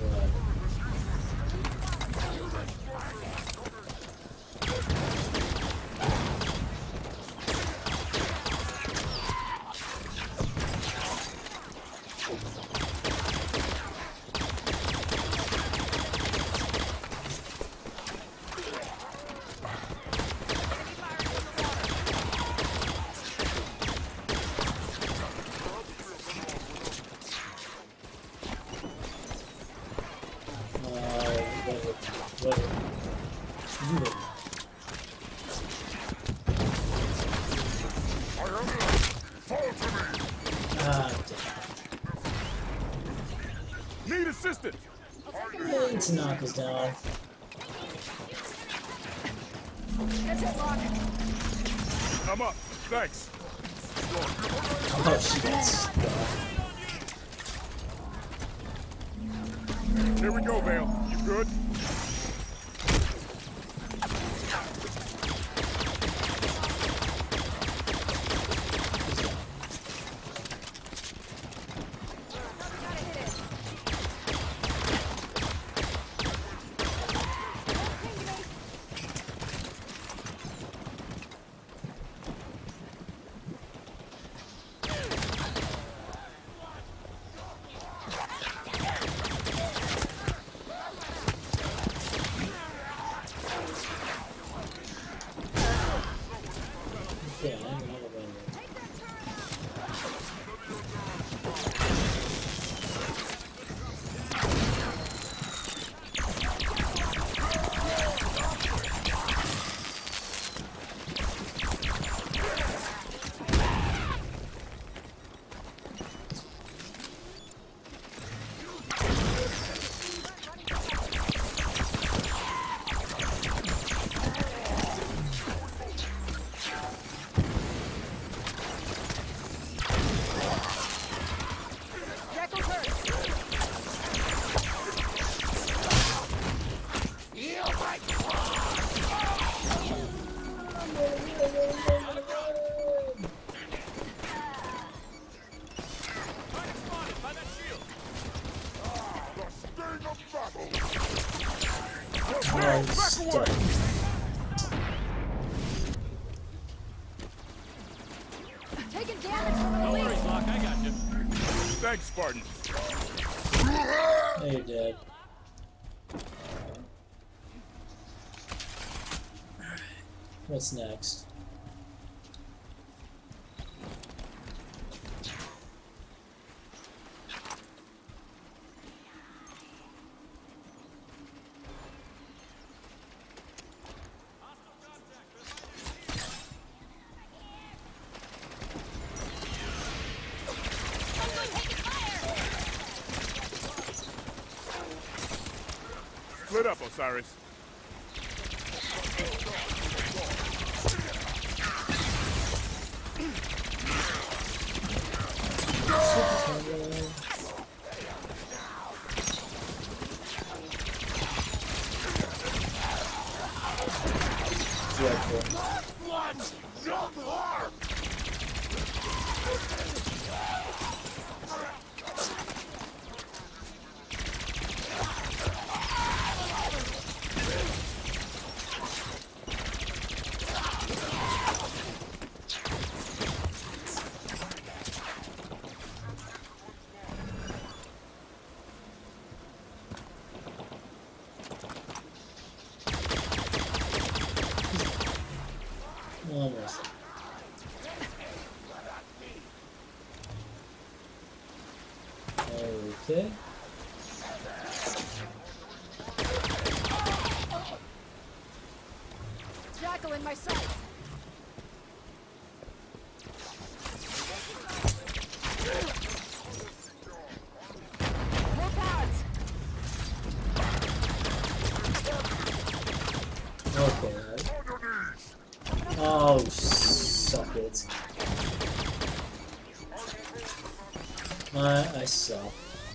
Need assistance! Let's knock us down. I'm up. Thanks. Oh, she got stuck. Here we go, Vale. You good? Oh, stuck. Taking damage from the No lead. worries, Locke. I got you. Thanks, Spartan. Oh, you're dead. Alright. What's next? Split up, Osiris. Almost. Okay. Jackal in my sights. More pads. Okay. Oh, suck it. I, I suck.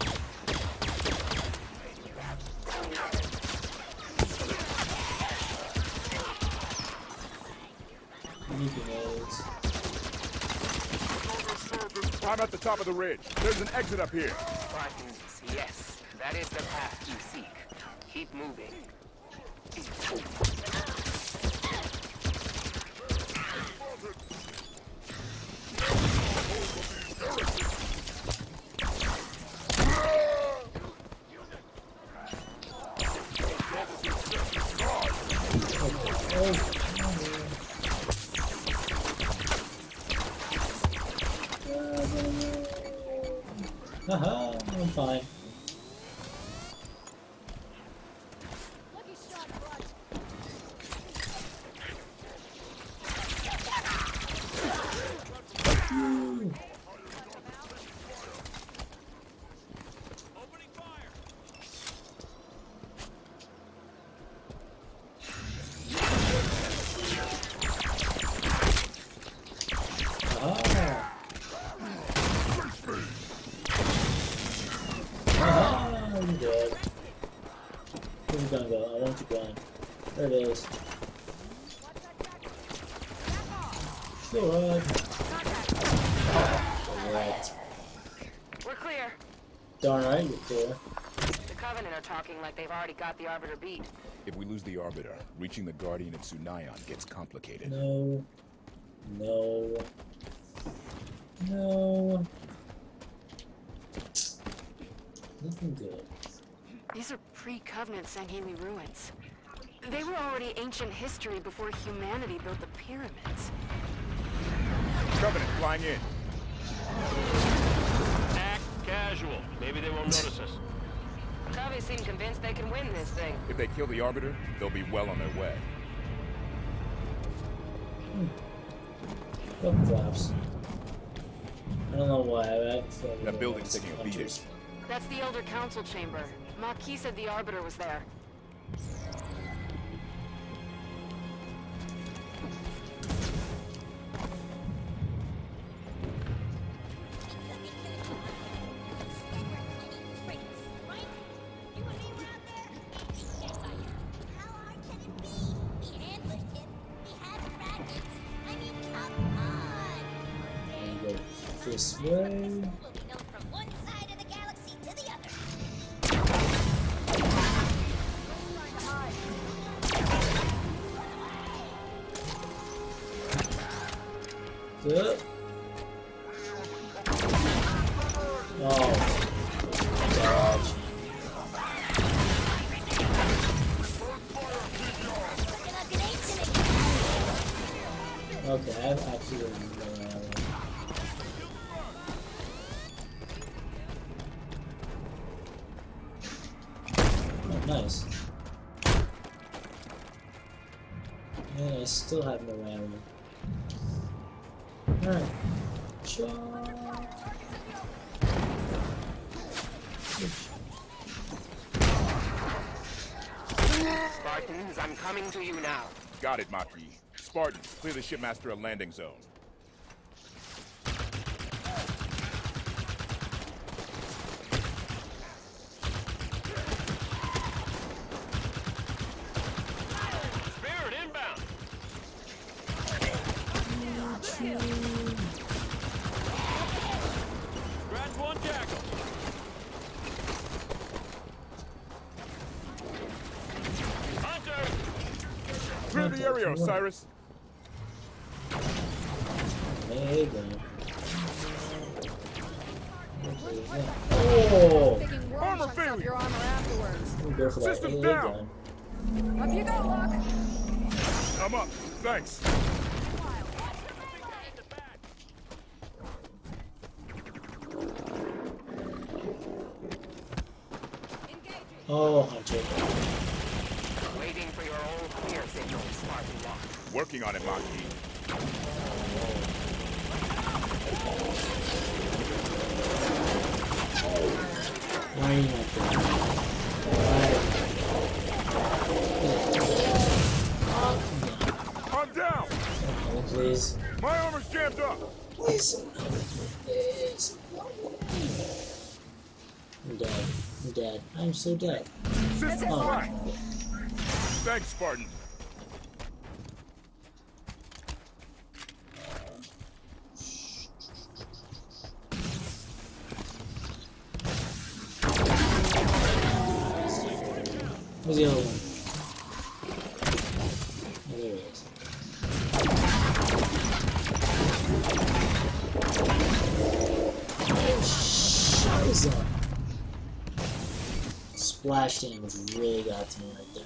I'm at the top of the ridge. There's an exit up here. Spartans, yes. That is the path you seek. Keep moving. Haha, I'm fine. I'm dead. Where's the gun go? I want your gun. There it is. Still right. Alright. We're clear. Darn right you're clear. The Covenant are talking like they've already got the Arbiter beat. If we lose the Arbiter, reaching the Guardian at Sunayon gets complicated. No. No. No. Nothing good. These are pre-Covenant Sangheli ruins. They were already ancient history before humanity built the pyramids. Covenant flying in. Act casual. Maybe they won't notice us. Covey seem convinced they can win this thing. If they kill the Arbiter, they'll be well on their way. Flip flops. I don't know why. I That building's taking a beating. That's the Elder Council chamber. Maquis said the Arbiter was there. This way. Good. Oh. Dodge. Okay, I've actually done that. Oh, nice. And I still have no ammo. Alright. Spartans, I'm coming to you now. Got it, Maki. Spartans, clear the shipmaster a landing zone. Spirit inbound. Scratch one jackal. Hunter! Clear the area, Osiris. There you go. Oh! Armor failure. Your armor afterwards. Go for that System A A down. gun. Up you go, Luck. I'm up. Thanks. Oh, Hunter. Waiting for your old clear signal, Spartan One. Working on it, Maki. Why are you not doing Why? I'm down. Oh, please. My armor's jammed up. Please. Please. I'm dead. I'm dead. I'm so dead. System Oh. right. Thanks, Spartan. Where's the other one? Oh, there he is. Oh, shiza! Splash damage really got to me right there.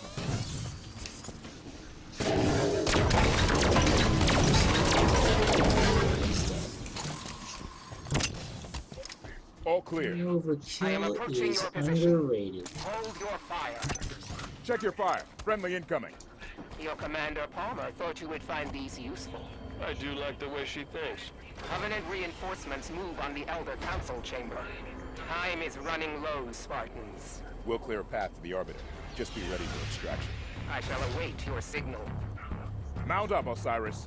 All clear. I am Overkill approaching is your position. underrated. Hold your fire. Check your fire. Friendly incoming. Your commander Palmer thought you would find these useful. I do like the way she thinks. Covenant reinforcements move on the Elder Council chamber. Time is running low, Spartans. We'll clear a path to the orbiter. Just be ready for extraction. I shall await your signal. Mount up, Osiris.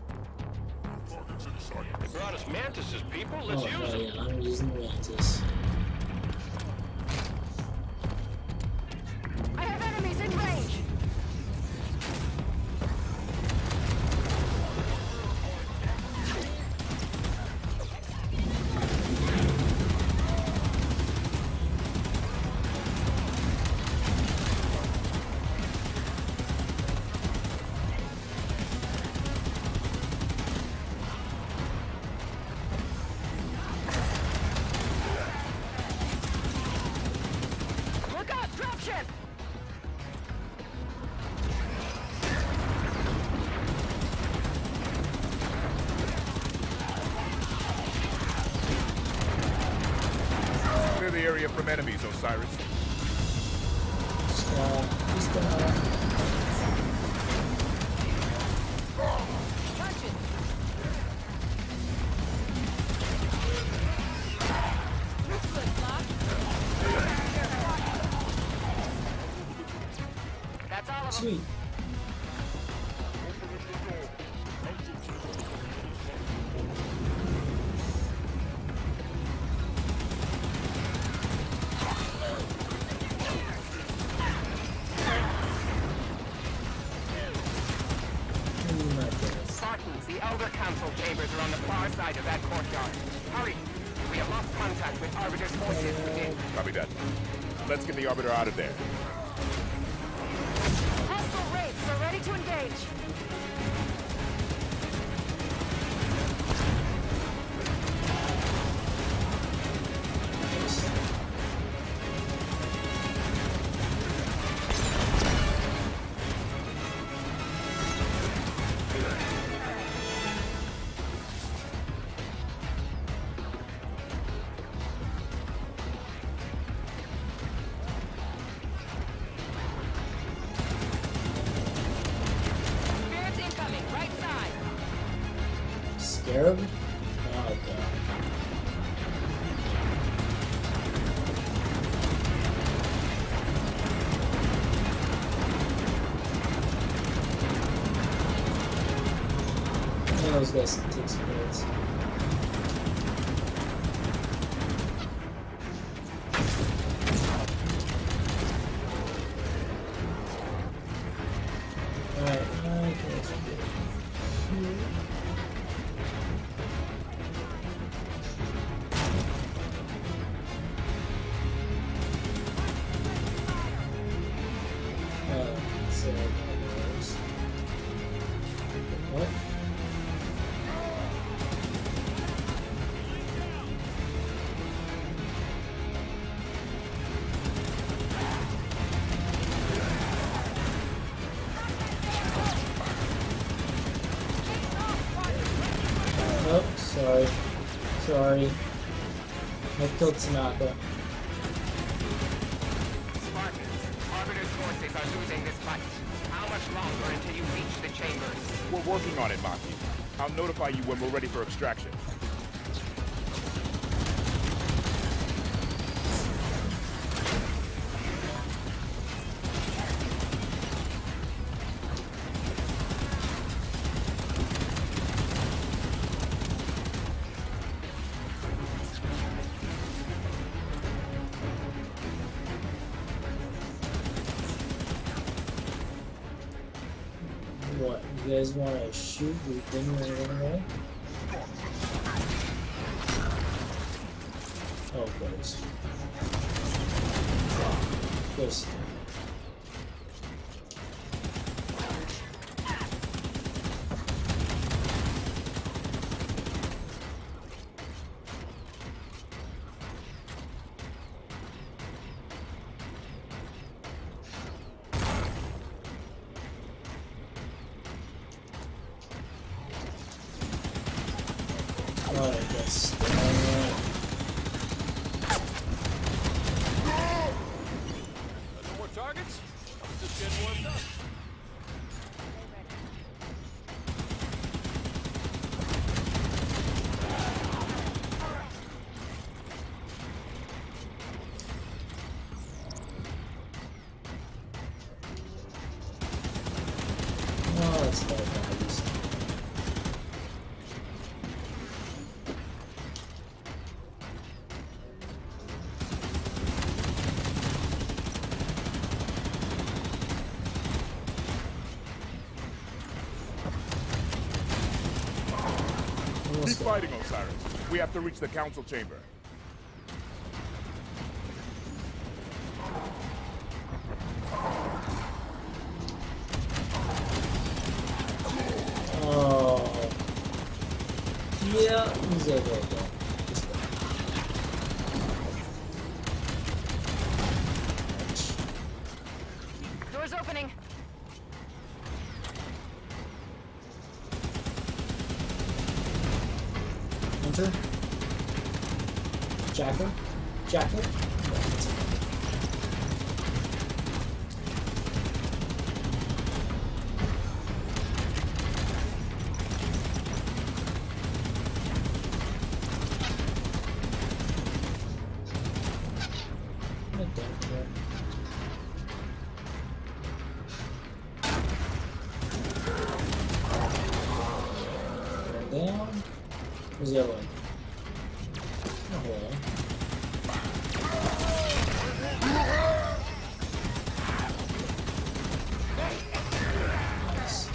They brought us mantises, people. Let's Oh, use hell them. yeah, I'm using the Mantis. I have enemies in range. Look out, dropship! Clear the area from enemies, Osiris. Stop. Stop. Punch it! Ruthless, Lock. That's all of them. Sweet. Spartans, the Elder Council chambers are on the far side of that courtyard. Hurry! We have lost contact with Arbiter's forces within. Copy that. Let's get the Arbiter out of there. Hostile wraiths are ready to engage. scarab? Oh god. One of those guys can take some hits. Alright, I can actually get here. Uh, so, what? Oh, sorry. Sorry. I killed Tanaka. Spartans, Arbiter's forces are losing this fight. How much longer until you reach the chambers? We're working on it, Maki. I'll notify you when we're ready for extraction. What? You guys want to shoot the thing and run away? Oh, of course. Of course. Oh, I guess. Uh, No more targets? I'm just getting warmed up. oh, that's bad values. Keep fighting, Osiris. We have to reach the council chamber. Oh. Yeah, he's over there. Door's opening. Enter. Jackal. Jackal. Down. Where's the other one? Oh, hello. Nice.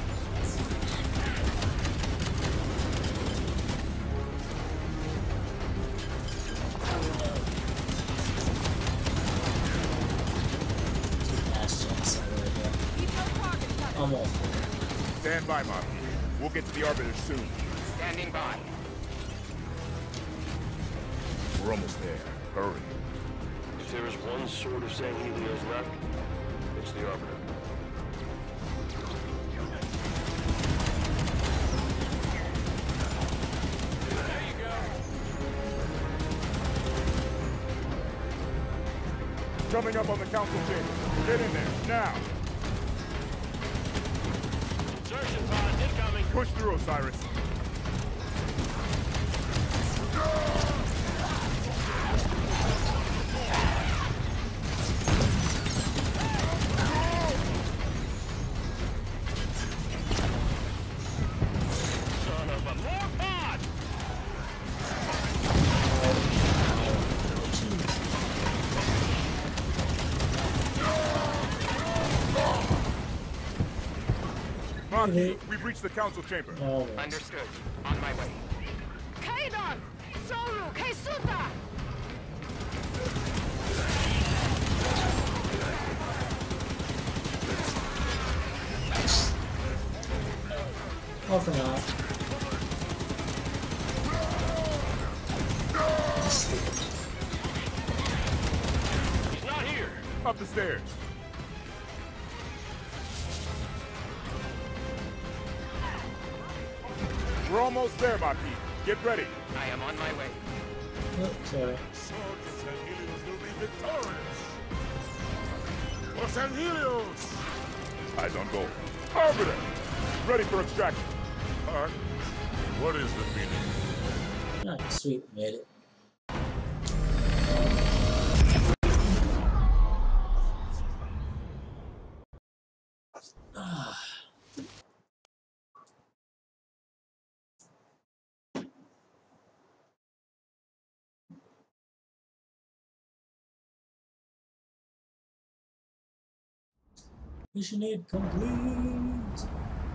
Two ass jumps out right there. I'm all for it. Stand by, Maki. We'll get to the Arbiter soon. Standing by. We're almost there. Hurry. If there is one sword of Saint Helios left, it's the Arbiter. Coming up on the council chamber. Get in there, now! Insertion pod incoming. Push through, Osiris. Son of a more pod! Marquis, we've reached the council chamber. Oh. Understood. On my way. Kaidon! Soru! Keisuta! Oh, for now. He's not here. Up the stairs. We're almost there, Marquis. Get ready. I am on my way. Oh, sorry. San Helios will be victorious. For San Helios! Eyes on goal. Arbiter! Ready for extraction. Alright. What is the meaning? Ah, sweet, made it. Ah. Mission aid complete.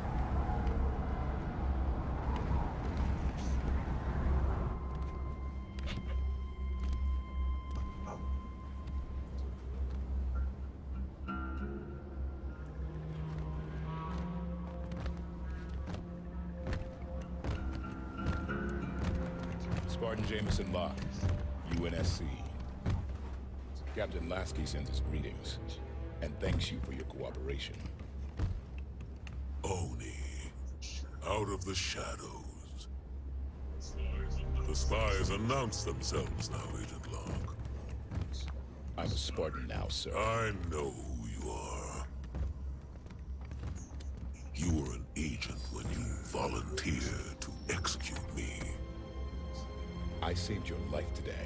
Spartan Jameson Locke, U N S C. Captain Lasky sends his greetings and thanks you for your cooperation. Oni, out of the shadows. The spies announce themselves now, Agent Locke. I'm a Spartan now, sir. I know who you are. You were an agent when you volunteered to execute me. I saved your life today.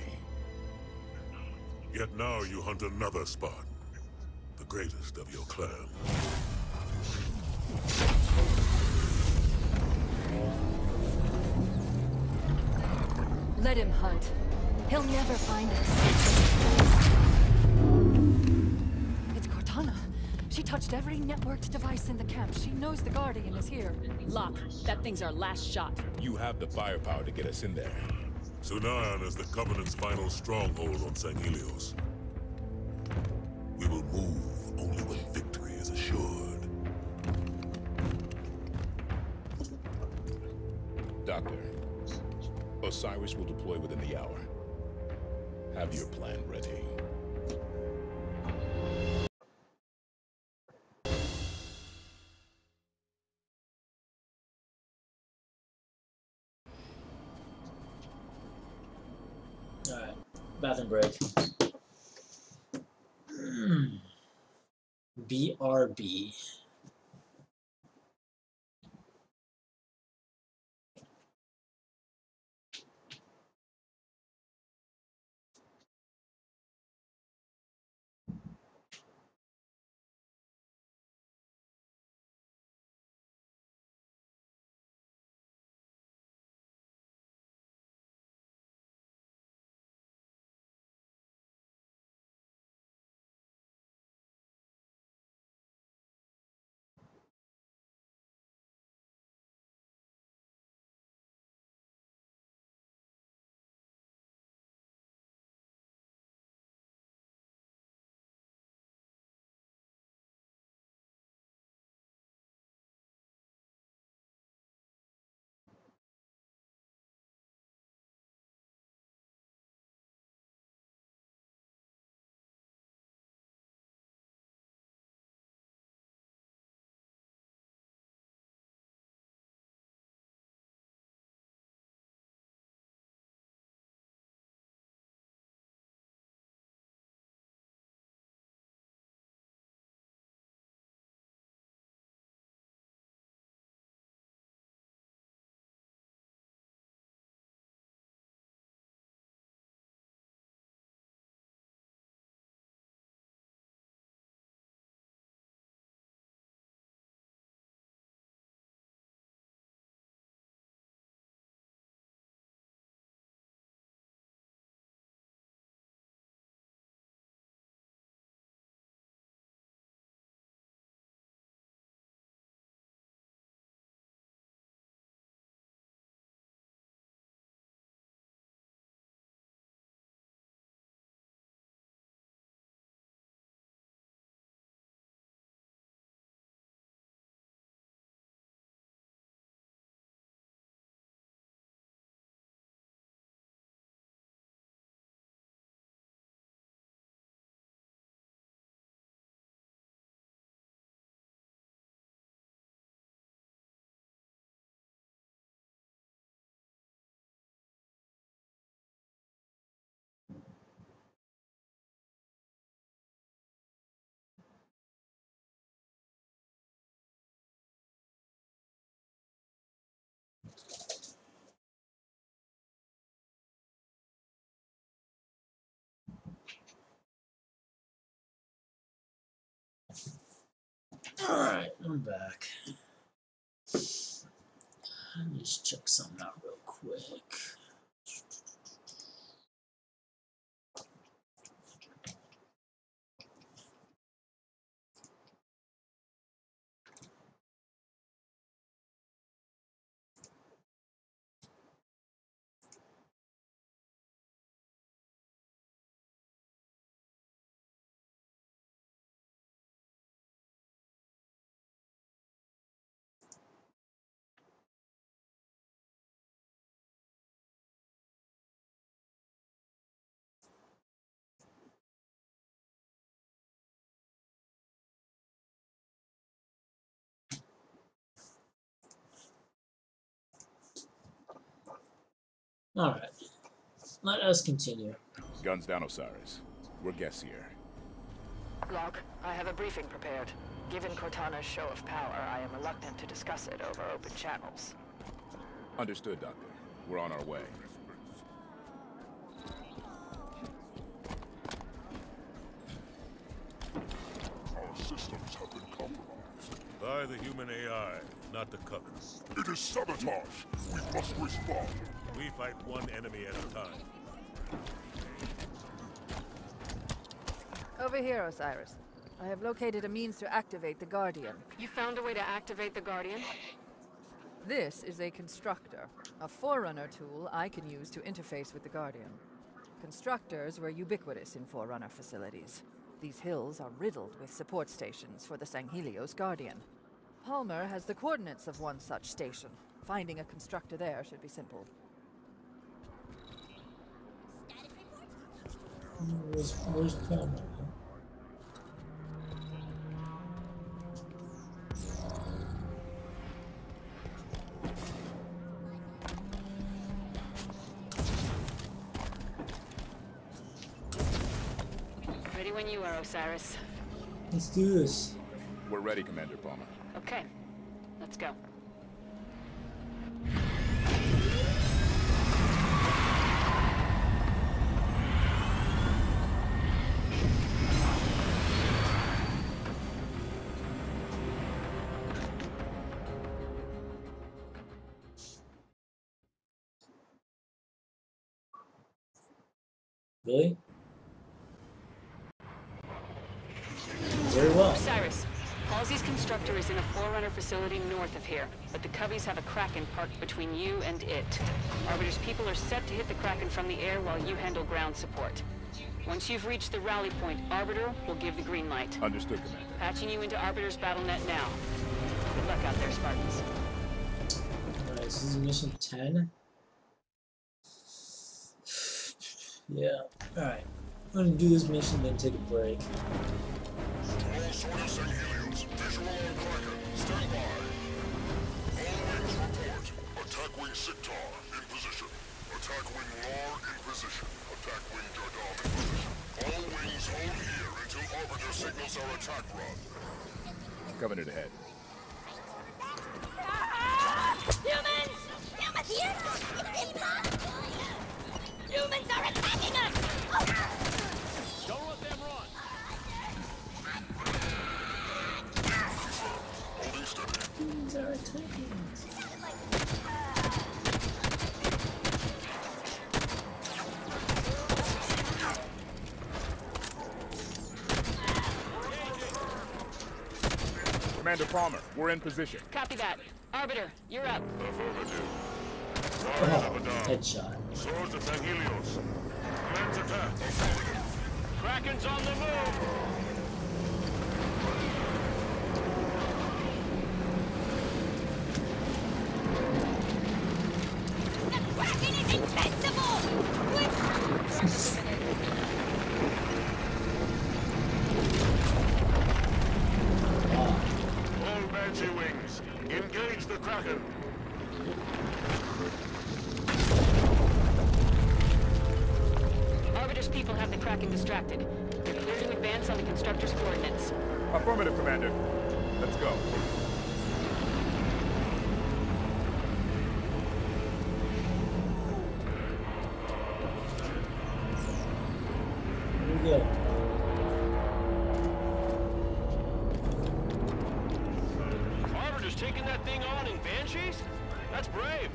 Yet now you hunt another Spartan, the greatest of your clan. Let him hunt. He'll never find us. It's Cortana. She touched every networked device in the camp. She knows the Guardian is here. Locke, that thing's our last shot. You have the firepower to get us in there. Sunayan is the Covenant's final stronghold on San Helios. We will move only when victory is assured. Doctor, Osiris will deploy within the hour. Have your plan ready. Alright, bathroom break. B R B. Alright, I'm back. Let me just check something out real quick. Alright, let us continue. Guns down, Osiris. We're guests here. Locke, I have a briefing prepared. Given Cortana's show of power, I am reluctant to discuss it over open channels. Understood, Doctor. We're on our way. Our systems have been compromised. By the human A I, not the Covenant. It is sabotage. We must respond. We fight one enemy at a time. Over here, Osiris. I have located a means to activate the Guardian. You found a way to activate the Guardian? This is a constructor, a Forerunner tool I can use to interface with the Guardian. Constructors were ubiquitous in Forerunner facilities. These hills are riddled with support stations for the Sanghelios Guardian. Palmer has the coordinates of one such station. Finding a constructor there should be simple. Where's, where's Palmer? Ready when you are, Osiris. Let's do this. We're ready, Commander Palmer. Okay, let's go. Really? Very well. Osiris, Halsey's constructor is in a Forerunner facility north of here, but the Coveys have a Kraken parked between you and it. Arbiter's people are set to hit the Kraken from the air while you handle ground support. Once you've reached the rally point, Arbiter will give the green light. Understood, Commander. Patching you into Arbiter's battlenet now. Good luck out there, Spartans. Alright, this is mission ten. Yeah, alright. I'm gonna do this mission, then take a break. All Soldiers and Helios, visual on Kraken, stand by. All wings report. Attack wing Siktar, in position. Attack wing Lar, in position. Attack wing Jardam, in position. All wings hold here until Arbiter signals our attack run. Covenant ahead. Humans! Humans here! Humans are attacking us! Oh. Don't let them run! Holding steady. Humans are attacking us. Commander Palmer, we're in position. Copy that. Arbiter, you're up. Oh, headshot. Swords of Sanghelios. Commence attack. Kraken's on the move! The Kraken is invincible! All Banshee wings, engage the Kraken. Arbiter's people have the Kraken distracted. They're clear to advance on the constructor's coordinates. Affirmative, Commander. Let's go. Here we go. Arbor's taking that thing on in Banshees? That's brave.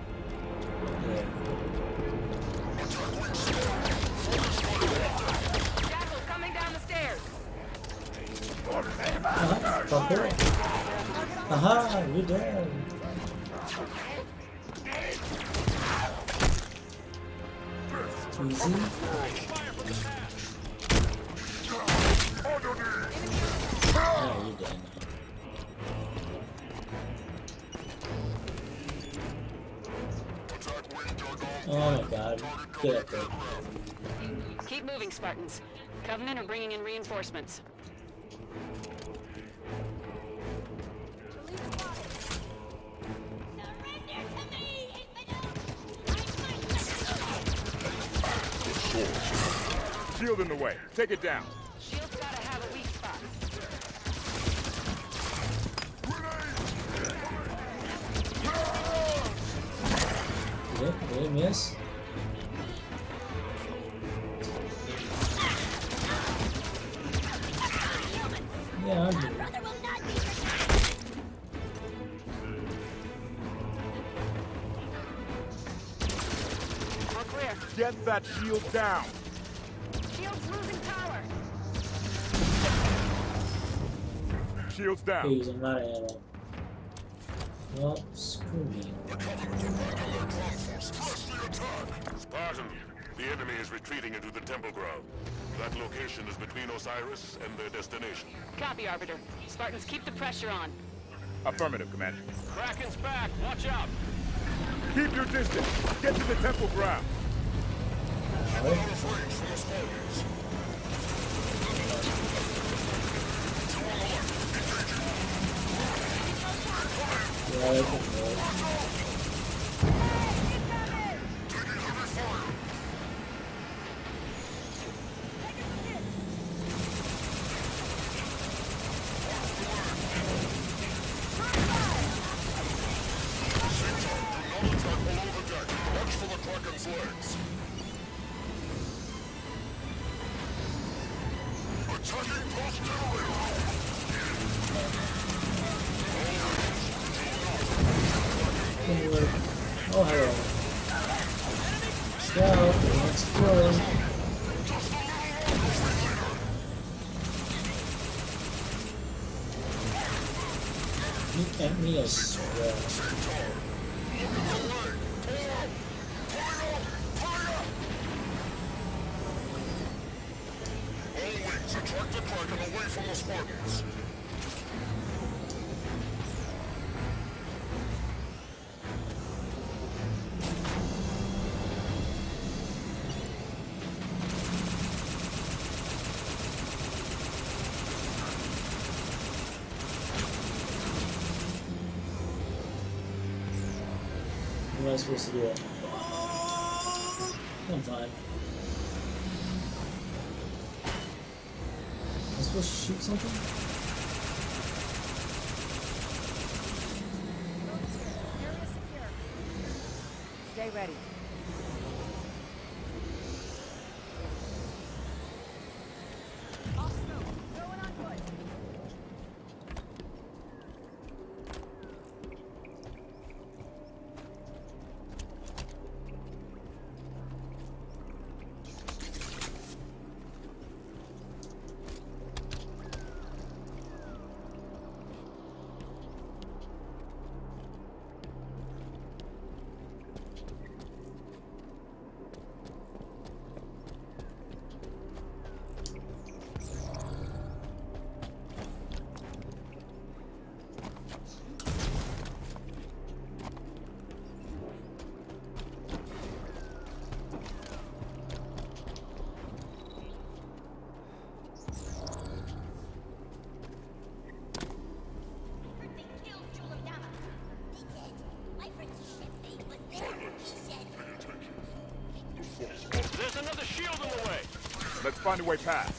Jackal coming down the stairs. Uh-huh. Fucker. Aha, you're dead. Easy. Oh, you're dead now. Oh my god. Get up there. Keep moving, Spartans. Covenant are bringing in reinforcements. Shield in the way. Take it down. Shield's gotta have a weak spot. Did it? Did it miss? Yeah, I'm here. All clear. Get that shield down. Shield's losing power. Shield's down. Please, I'm not at all. Well, screw me. Spartan, the enemy is retreating into the temple ground. That location is between Osiris and their destination. Copy, Arbiter. Spartans, keep the pressure on. Affirmative, Commander. Kraken's back. Watch out. Keep your distance. Get to the temple ground. Yeah, I can go. Oh, hello. Scout, let's go. Look at me, I swear. Always attract the Kraken away from the Spartans. What am I supposed to do? I'm fine. Am I supposed to shoot something? Stay ready. There's another shield in the way. Let's find a way past.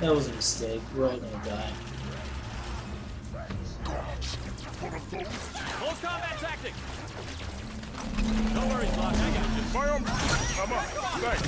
That was a mistake. We're all gonna die. Close combat tactics! No worries, Locke. I got you. My own. I'm up. Thanks.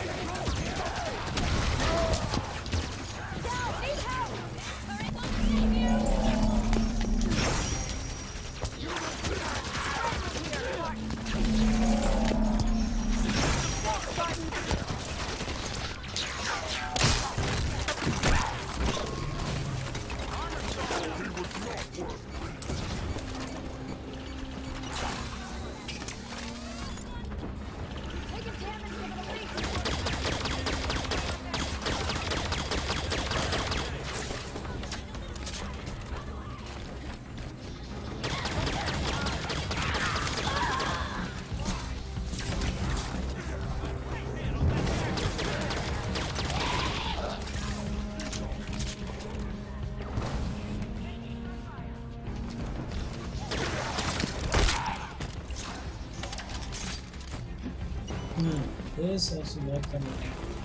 Hmm. This actually not coming.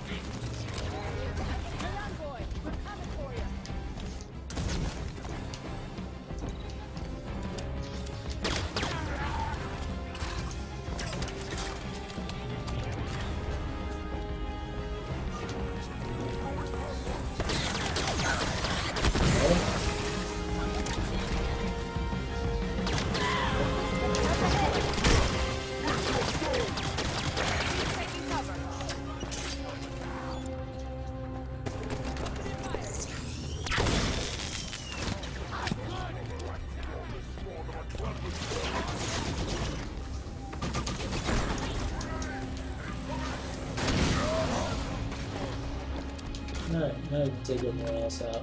Alright, now you can take everyone else out.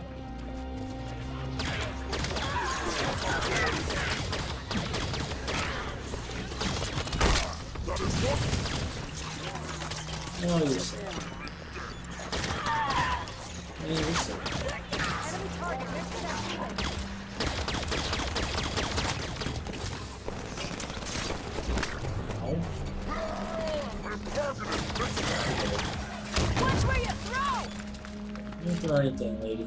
Oh, you're sick. Man, you're sick. Watch where you throw! Don't throw anything, lady.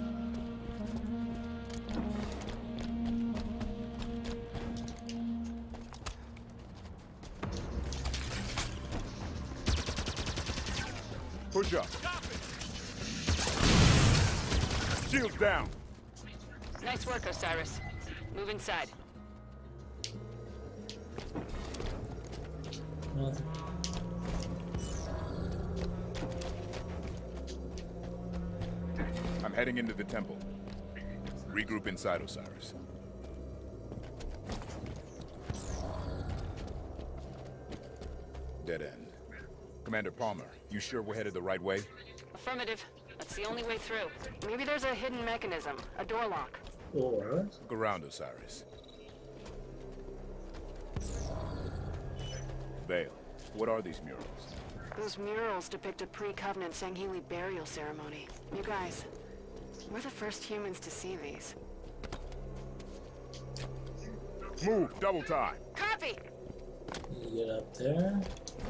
Push up. Shields down. Nice work, Osiris. Move inside. Nothing. I'm heading into the temple. Regroup inside, Osiris. Dead end. Commander Palmer, you sure we're headed the right way? Affirmative. That's the only way through. Maybe there's a hidden mechanism, a door lock. Or... Look around, Osiris. Vale, what are these murals? Those murals depict a pre-Covenant Sangheli burial ceremony. You guys, we're the first humans to see these. Move, double time. Copy! You get up there.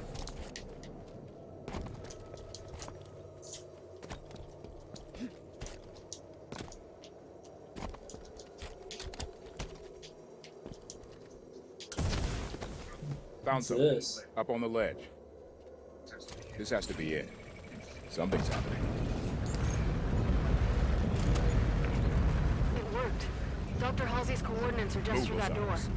Found What's something. this? Up on the ledge. This has to be it. Something's happening. It worked. Doctor Halsey's coordinates are just Move, through that door. Osiris.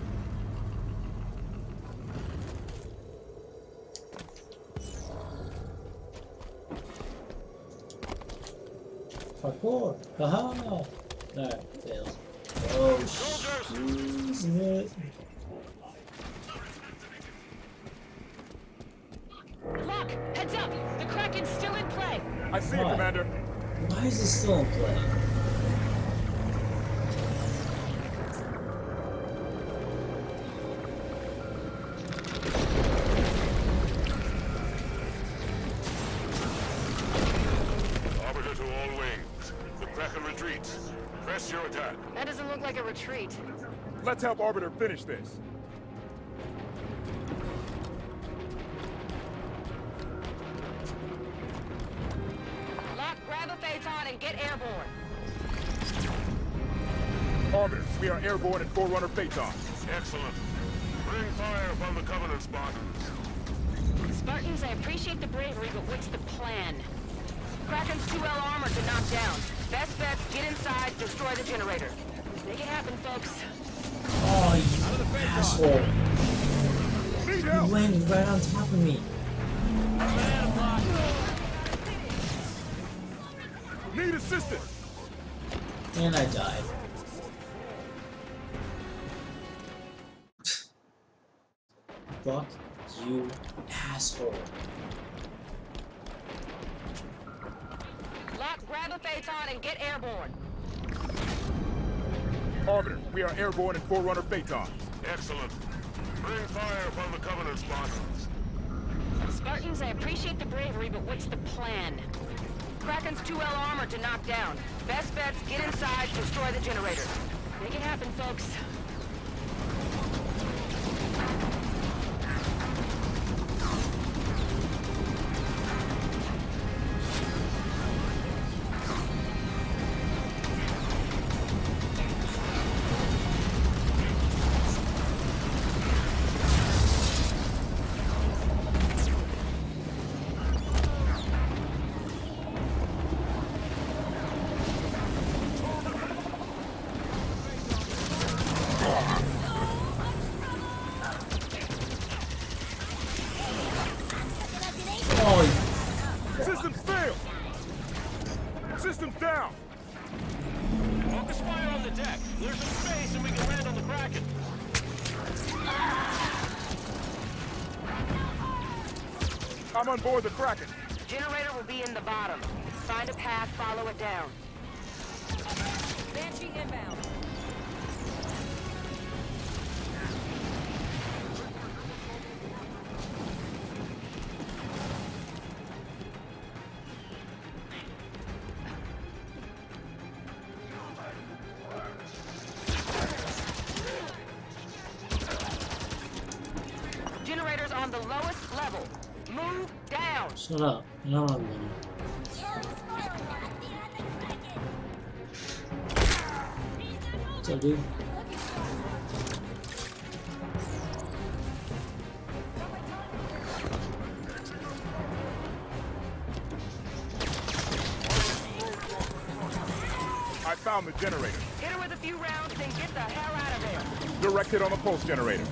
Parkour! Haha! Alright, fail. Oh, excuse me. Lock! Heads up! The Kraken's still in play! I see Why? it, Commander. Why is it still in play? Arbiter to all wings. The Kraken retreats. Press your attack. That doesn't look like a retreat. Let's help Arbiter finish this. Lock, grab a Phaetoni. and get airborne. Arbiter, we are airborne at Forerunner Phaeton. Excellent. Bring fire upon the Covenant Spartans. Spartans, I appreciate the bravery, but what's the plan? Kraken's two L armor to knock down. Best bets, get inside, destroy the generator. Make it happen, folks. Oh, you asshole. He landed right on top of me. Need assistance! And I died. Fuck you, asshole. Lock, grab a Phaeton and get airborne. Arbiter, we are airborne at Forerunner Phaeton. Excellent. Bring fire upon the Covenant Spartans. Spartans, I appreciate the bravery, but what's the plan? Kraken's two L armor to knock down. Best bets, get inside, destroy the generator. Make it happen, folks. Systems failed! Systems down! Focus fire on the deck. Clear some space and we can land on the Kraken. I'm on board the Kraken. Generator will be in the bottom. Find a path, follow it down. Banshee inbound. Generator's on the lowest level. Move down. Shut up. No, I'm not. What's up, dude? I found the generator. Hit her with a few rounds, then get the hell out of there. Direct hit on the pulse generator.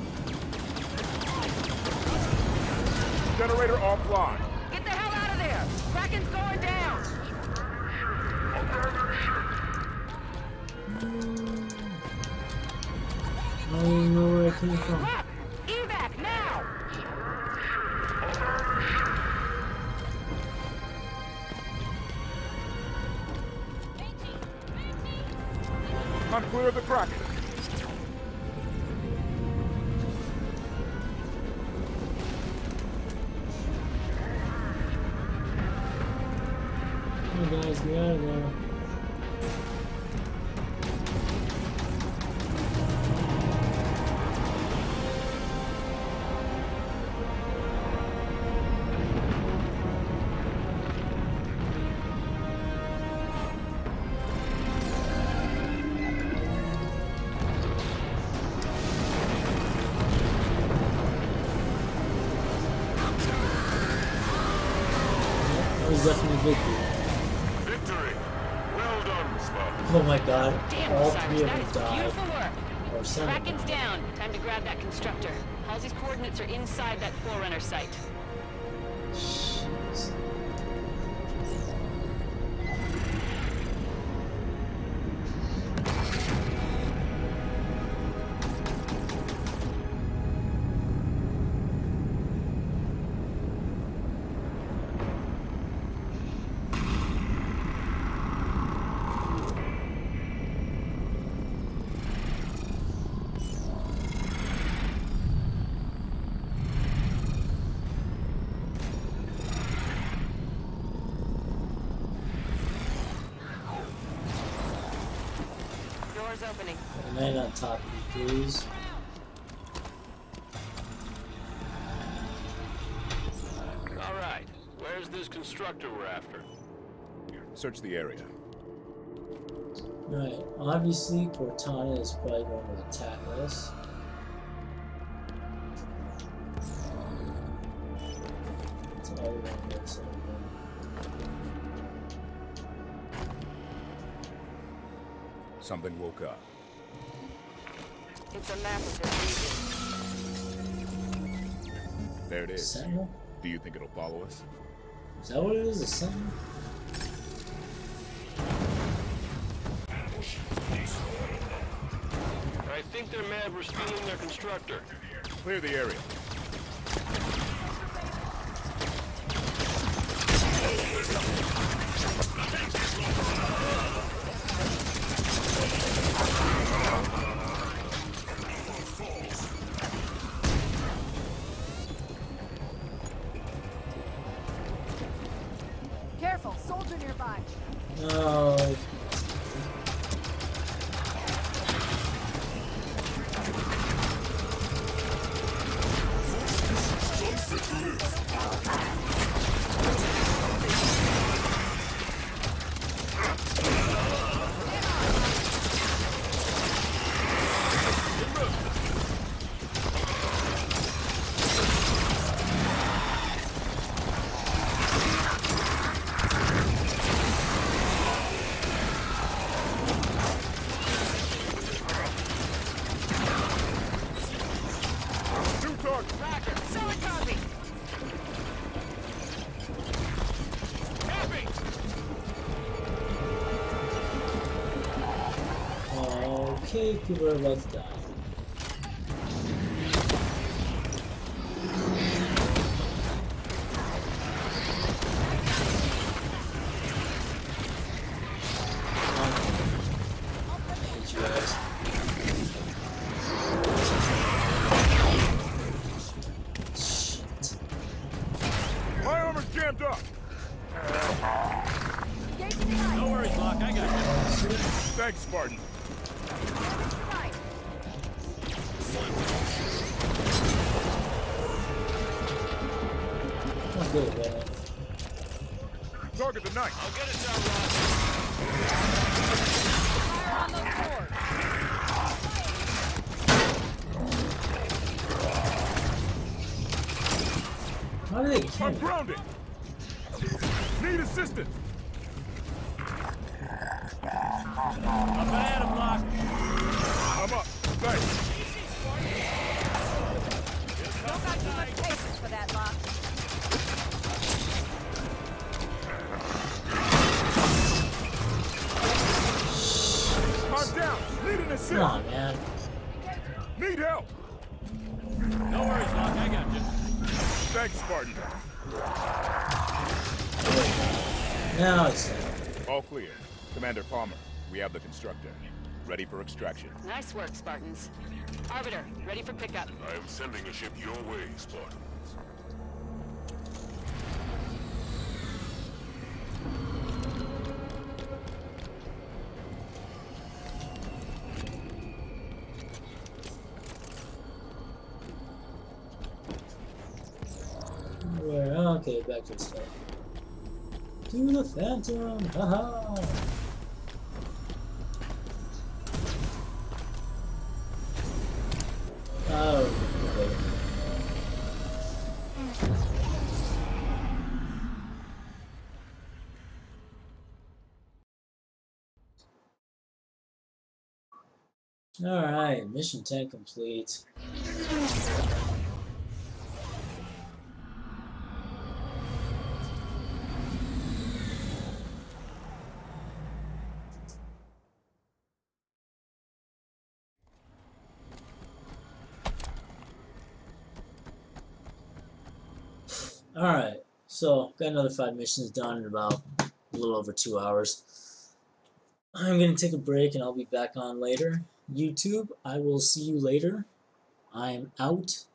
Generator offline. Get the hell out of there! Kraken's going down! I don't even know where I came from. Look! Evac, now! I'm clear of the Kraken. Come on, guys, get out of there. That was definitely victory. Victory! Well done, Spartans. Oh my god, Damn, all Osiris, three of that them is died. beautiful work. Or seven. Kraken's down. Time to grab that constructor. Halsey's coordinates are inside that Forerunner site. Jeez. Doors opening. Land on top of you, please. All right. Where's this constructor we're after? Search the area. Right, obviously Cortana is probably going to attack us. That's all we want to do. Something woke up. It's a map of the region. There it is. Sentinel? Do you think it'll follow us? Is that what it is? A Sentinel? I think they're mad we're stealing their constructor. Clear the area. Careful, soldier nearby. No. Okay, people are about to die. Get you guys. Shit. My armor's jammed up. No worries, Locke. I got you. Thanks, Spartan. Not good, man. Target the knight. I'll get it down, Rod. Fire on those doors. How do they kill I'm me? grounded. Need assistance. Up ahead of Locke. I'm up. Thanks. Don't got too much patience for that, Locke. I'm down. Need an assist. Come on, man. Need help. No worries, Locke. I got you. Thanks, Spartan. Now it's All clear. Commander Palmer, we have the constructor. Ready for extraction. Nice work, Spartans. Arbiter, ready for pickup. I am sending a ship your way, Spartans. where? Okay, back to the start. To the Phantom! Haha! Oh, okay. Alright, mission ten complete. Alright, so got another five missions done in about a little over two hours. I'm going to take a break and I'll be back on later. YouTube, I will see you later. I am out.